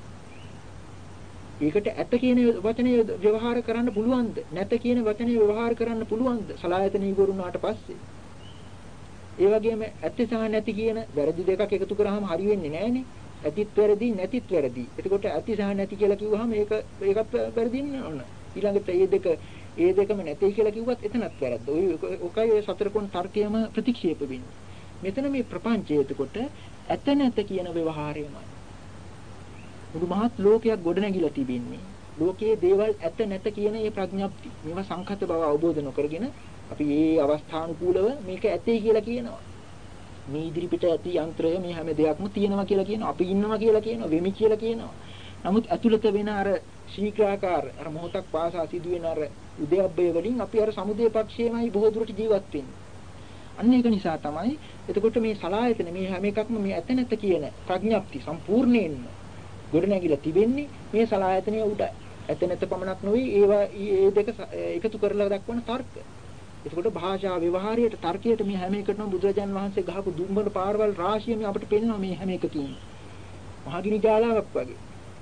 ඒකට ඇත කියන වචනේ ව්‍යවහාර කරන්න පුළුවන්ද? නැත කියන වචනේ ව්‍යවහාර කරන්න පුළුවන්ද? සලායතනී වරුණාට පස්සේ. ඒ වගේම ඇත්ත සහ නැති කියන වැරදි දෙකක් එකතු කරාම හරි වෙන්නේ නැහනේ. ඇතිත් වැරදි නැතිත් වැරදි. එතකොට ඇති සහ නැති කියලා කිව්වහම ඒක ඒකත් වැරදින්න ඕන. ඊළඟට මේ දෙක ඒ දෙකම නැtei කියලා කිව්වත් එතනත් වැරද්ද. ඔය ඔකයි ඔය සතර කොන් තර්කයම ප්‍රතික්ෂේප වෙන්නේ. මෙතන මේ ප්‍රපංචය එතකොට ඇත නැත කියන ව්‍යවහාරයමයි. මුළු මහත් ලෝකයක් ගොඩනැගිලා තිබෙන්නේ. ලෝකයේ දේවල් ඇත නැත කියන මේ ප්‍රඥප්ති. මේවා සංඛත බව අවබෝධ නොකරගෙන අපි මේ අවස්ථානුකූලව මේක ඇතේ කියලා කියනවා. මේ ඉදිරිපිට ඇති යන්ත්‍රය මේ හැම දෙයක්ම තියෙනවා කියලා කියනවා. අපි ඉන්නවා කියලා කියනවා. වෙමි කියලා කියනවා. නමුත් ඇතුළත වෙන අර ශීඝ්‍රාකාර අර මොහොතක් පාසා සිදුවෙන අර උදයබ්බය වලින් අපි අර සමුදේ පක්ෂයේමයි බොහෝ දුරට ජීවත් වෙන්නේ. අන්න ඒක නිසා තමයි එතකොට මේ සලායතන මේ හැම එකක්ම මේ ඇත නැත කියන ප්‍රඥප්ති සම්පූර්ණයෙන්ම ගොඩනැගිලා තිබෙන්නේ මේ සලායතනයේ උඩ. ඇත නැත පමණක් නෙවෙයි ඒවා මේ දෙක එකතු කරලා දක්වන තර්ක. එතකොට භාෂා ව්‍යවහාරයට තර්කයට මේ හැම එකටම බුදුරජාන් වහන්සේ ගහපු දුම්බර පාරවල් රාශිය මේ අපිට පෙන්වනවා මේ හැම එකකින්. මහගිනි ජාලාවක් වගේ.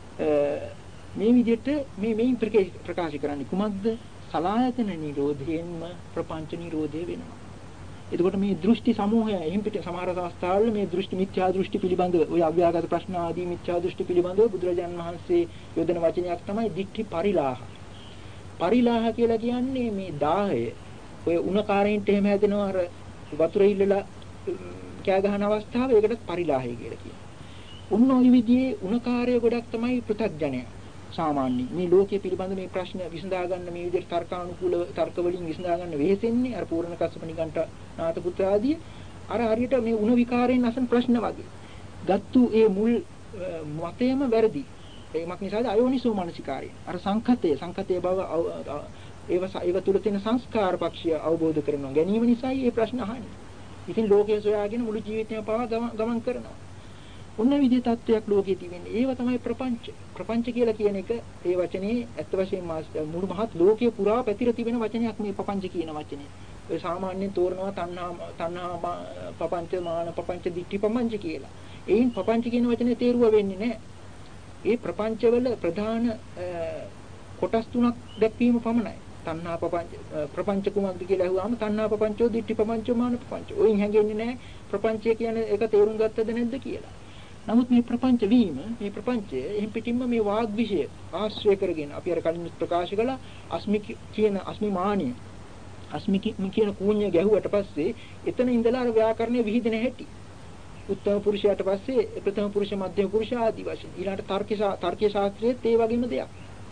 මේ විදිහට මේ මේන් ප්‍රකාශ කරන්නේ කුමක්ද? සලායතන නිරෝධයෙන්ම ප්‍රපංච නිරෝධය වෙනවා. එතකොට මේ දෘෂ්ටි සමූහය එහින් පිට සමහර අවස්ථාවල මේ දෘෂ්ටි මිත්‍යා දෘෂ්ටි පිළිබඳව ඔය අව්‍යාගත ප්‍රශ්න ආදී මිත්‍යා දෘෂ්ටි පිළිබඳව බුදුරජාන් වහන්සේ යොදන වචනයක් තමයි දික්ටි පරිලාහ. පරිලාහ කියලා කියන්නේ මේ දාහය ඔය උණකාරයින්ට එහෙම හැදෙනවා අර වතුර ඉල්ලලා කෑ ගහන අවස්ථාව ඒකට පරිලාහය කියලා කියනවා. උන් ඔය විදිහේ උණකාරය ගොඩක් තමයි පෘථග්ජනය. සාමාන්‍ය මේ ලෝකයේ පිළිබඳ මේ ප්‍රශ්න විසඳා ගන්න මේ විදිහට තර්කානුකූල තර්ක වලින් විසඳා ගන්න වෙහෙසෙන්නේ අර පූර්ණ කස්සප නිගණ්ඨ නාථ පුත්‍ර ආදී අර හරියට මේ උණ විකාරයෙන් අසන ප්‍රශ්න වගේ. ගත්තු ඒ මුල් මතයම වැරදි. ඒමක් නිසාද අයෝනිසෝ මනසිකාරය. අර සංඛතය සංඛතය බව ඒව ඒව තුල තියෙන සංස්කාර පක්ෂය අවබෝධ කරනවා. ගැනීම නිසායි මේ ප්‍රශ්න අහන්නේ. ඉතින් ලෝකයේ සොයාගෙන මුළු ජීවිතේම පවා ගමන් කරනවා. ඔන්න විදිහේ තත්වයක් ලෝකයේ තියෙන්නේ. ඒව තමයි ප්‍රපංච. ප්‍රපංච කියලා කියන එක ඒ වචනේ ඇත්ත වශයෙන්ම මුළු මහත් ලෝකයේ පුරා පැතිර තිබෙන වචනයක් මේ ප්‍රපංච කියන වචනේ. ඒ සාමාන්‍යයෙන් තෝරනවා තණ්හා තණ්හා ප්‍රපංච මාන ප්‍රපංච දිට්ඨි ප්‍රපංච කියලා. ඒයින් ප්‍රපංච කියන වචනේ තේරුව වෙන්නේ නැහැ. ඒ ප්‍රපංචවල ප්‍රධාන කොටස් තුනක් දැක්වීම පමණයි. තණ්හා ප්‍රපංච ප්‍රපංච කුමක්ද කියලා අහුවාම තණ්හා ප්‍රපංචෝ දිට්ඨි ප්‍රපංචෝ මාන ප්‍රපංචෝ. ඔයින් හැංගෙන්නේ නැහැ ප්‍රපංචය කියන්නේ ඒක තේරුම් ගත්තද නැද්ද කියලා. නමුත් මේ ප්‍රපංච වීම මේ ප්‍රපංචය එහෙන් පිටින්ම මේ වාග් විෂය ආශ්‍රය කරගෙන අපි අර කලින් ප්‍රකාශ කළා අස්මි කියන අස්මිමානිය අස්මි කියන කූණ්‍ය ගැහුවට පස්සේ එතන ඉඳලා අර ව්‍යාකරණය විහිදෙන හැටි උත්තම පුරුෂයාට පස්සේ ප්‍රථම පුරුෂ මධ්‍යම පුරුෂ ආදී වශයෙන් ඊළඟට තර්ක තර්කීය ශාස්ත්‍රයේත් ඒ වගේම දෙයක්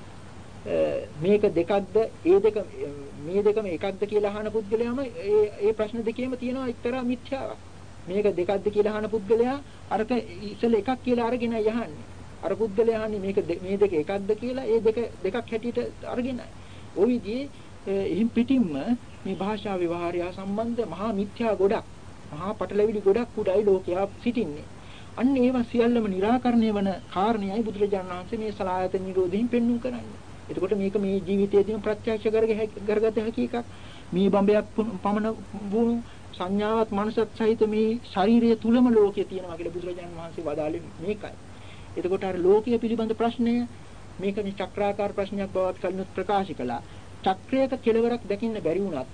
මේක දෙකක්ද ඒ දෙක මේ දෙකම එකක්ද කියලා අහන පුද්ගලයාම ඒ ඒ ප්‍රශ්න දෙකේම තියෙනවා එක්තරා මිත්‍යාවක් මේක දෙකක්ද කියලා අහන පුද්ගලයා අරක ඉතල එකක් කියලා අරගෙන යහන්නේ. අර පුද්ගලයා අහන්නේ මේක මේ දෙක එකක්ද කියලා ඒ දෙක දෙකක් හැටියට අරගෙනයි. ওই විදිහේ එහින් පිටින්ම මේ භාෂා ව්‍යවහාරය සම්බන්ධ මහා මිත්‍යා ගොඩක් මහා පටලැවිලි ගොඩක් උඩයි ලෝකයා සිටින්නේ. අන්න ඒවා සියල්ලම निराකරණය වන කාරණේයි බුදුරජාණන් වහන්සේ මේ සලායතන නිරෝධයෙන් පෙන්වුම් කරන්නේ. එතකොට මේක මේ ජීවිතයේදීම ප්‍රත්‍යක්ෂ කරගත හැකි එකක්. මේ බඹයක් පමණ වුණු සංඥාවත් මනසත් සහිත මේ ශරීරය තුලම ලෝකයේ තියෙනවා කියලා බුදුරජාණන් වහන්සේ වදාළේ මේකයි. එතකොට අර ලෝකයේ පිළිබඳ ප්‍රශ්නය මේක මේ චක්‍රාකාර ප්‍රශ්නයක් බව අපි කලින් ප්‍රකාශ කළා. චක්‍රයක කෙලවරක් දකින්න බැරි වුණත්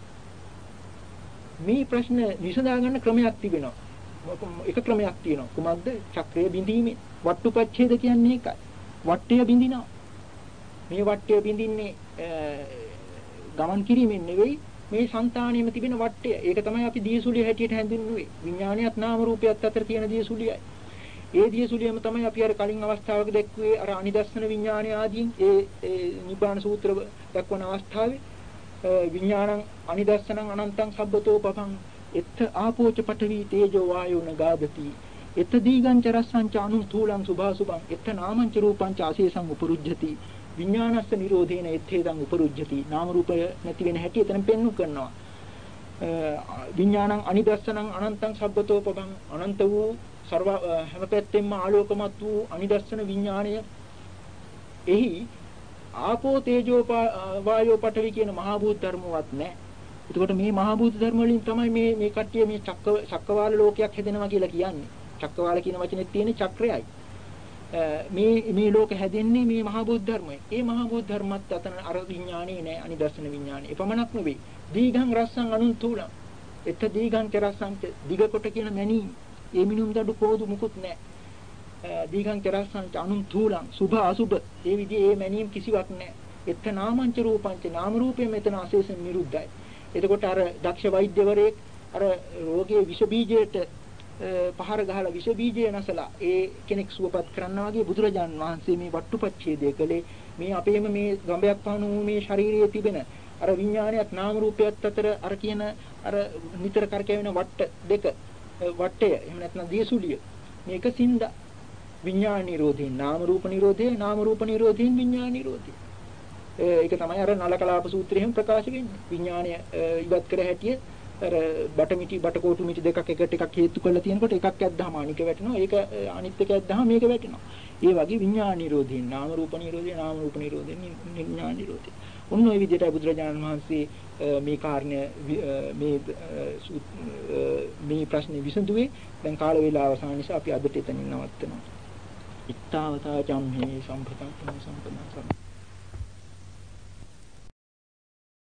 මේ ප්‍රශ්න විසඳා ගන්න ක්‍රමයක් තිබෙනවා. එක ක්‍රමයක් තියෙනවා. කුමක්ද? චක්‍රය බිඳීමේ වට්ටුපච්ඡේද කියන්නේ ඒකයි. වට්ටය බිඳිනවා. මේ වට්ටය බිඳින්නේ ගමන් කිරීමෙන් නෙවෙයි මේ సంతාණයෙම තිබෙන වට්ටය. ඒක තමයි අපි දියසුලිය හැටියට හැඳින්වුවේ. විඥානියත් නාම රූපයත් අතර තියෙන දියසුලියයි. ඒ දියසුලියම තමයි අපි අර කලින් අවස්ථාවක දැක්ුවේ අර අනිදස්සන විඥානය ආදීන් ඒ ඒ නිබ්බාන සූත්‍ර දක්වන අවස්ථාවේ විඥානං අනිදස්සනං අනන්තං සබ්බතෝ පපං එත්ත ආපෝච පඨවි තේජෝ වායෝ නගාදති එත්ත දීගංච රස්සංච අනුතූලං සුභාසුභං එත්ත නාමංච රූපංච ආශේසං උපරුජ්ජති විඥානස්ස නිරෝධේන එත්තේදං උපරුජ්ජති නාම රූපය නැති වෙන හැටි එතන පෙන්වු කරනවා විඥානං අනිදස්සනං අනන්තං සබ්බතෝ පපං අනන්ත වූ සර්ව හැම පැත්තෙම ආලෝකමත් වූ අනිදස්සන විඥාණය එහි ආපෝ තේජෝ වායෝ පඨවි කියන මහා භූත ධර්මවත් නැහැ. එතකොට මේ මහා භූත ධර්ම වලින් තමයි මේ මේ කට්ටිය මේ චක්ක චක්කවාල ලෝකයක් හැදෙනවා කියලා කියන්නේ. චක්කවාල කියන වචනේ තියෙන චක්‍රයයි. මේ මේ ලෝක හැදෙන්නේ මේ මහා භූත ධර්මයෙන්. ඒ මහා භූත ධර්මත් අතන අර විඥානේ නෑ අනිදර්ශන විඥානේ. එපමණක් නෙවෙයි. දීඝං රස්සං අනුන්තුලං. එත දීඝං චරස්සං දිග කොට කියන මැනී. ඒ මිනුම් දඩු කෝදු මුකුත් නෑ. දීඝං චරස්සං අනුන්තුලං සුභ අසුභ. ඒ විදිහේ ඒ මැනීම් කිසිවක් නෑ. එත නාමංච රූපංච නාම රූපේ මෙතන අශේෂයෙන් නිරුද්ධයි. එතකොට අර දක්ෂ වෛද්‍යවරයෙක් අර රෝගයේ විෂ බීජයට පහර ගහලා විෂ බීජය නැසලා ඒ කෙනෙක් සුවපත් කරනවා වගේ බුදුරජාන් වහන්සේ මේ වට්ටුපච්ඡේදය කළේ මේ අපේම මේ ගඹයක් පහන වූ මේ ශරීරයේ තිබෙන අර විඥානයත් නාම රූපයත් අතර අර කියන අර නිතර කරකැවෙන වට්ට දෙක වට්ටය එහෙම නැත්නම් දියසුලිය මේක සින්ද විඥාන නිරෝධේ නාම රූප නිරෝධේ නාම රූප නිරෝධේ විඥාන නිරෝධේ ඒක තමයි අර නලකලාප සූත්‍රයෙන් ප්‍රකාශ වෙන්නේ විඥානය ඉවත් කර හැටිය අර බටමිටි බටකොටු මිටි දෙකක් එකට එකක් හේතු කරලා තියෙනකොට එකක් ඇද්දාම අනික වැටෙනවා ඒක අනිත් එක ඇද්දාම මේක වැටෙනවා ඒ වගේ විඥාන නිරෝධයෙන් නාම රූප නිරෝධය නාම රූප නිරෝධයෙන් විඥාන නිරෝධය ඔන්න ඔය විදිහට බුදුරජාණන් වහන්සේ මේ කාරණය මේ මේ ප්‍රශ්නේ විසඳුවේ. දැන් කාල වේලාව අවසන් නිසා අපි අදට එතනින් නවත්තනවා. ඉත්තාවතා චම්හි සම්පතං සම්පතං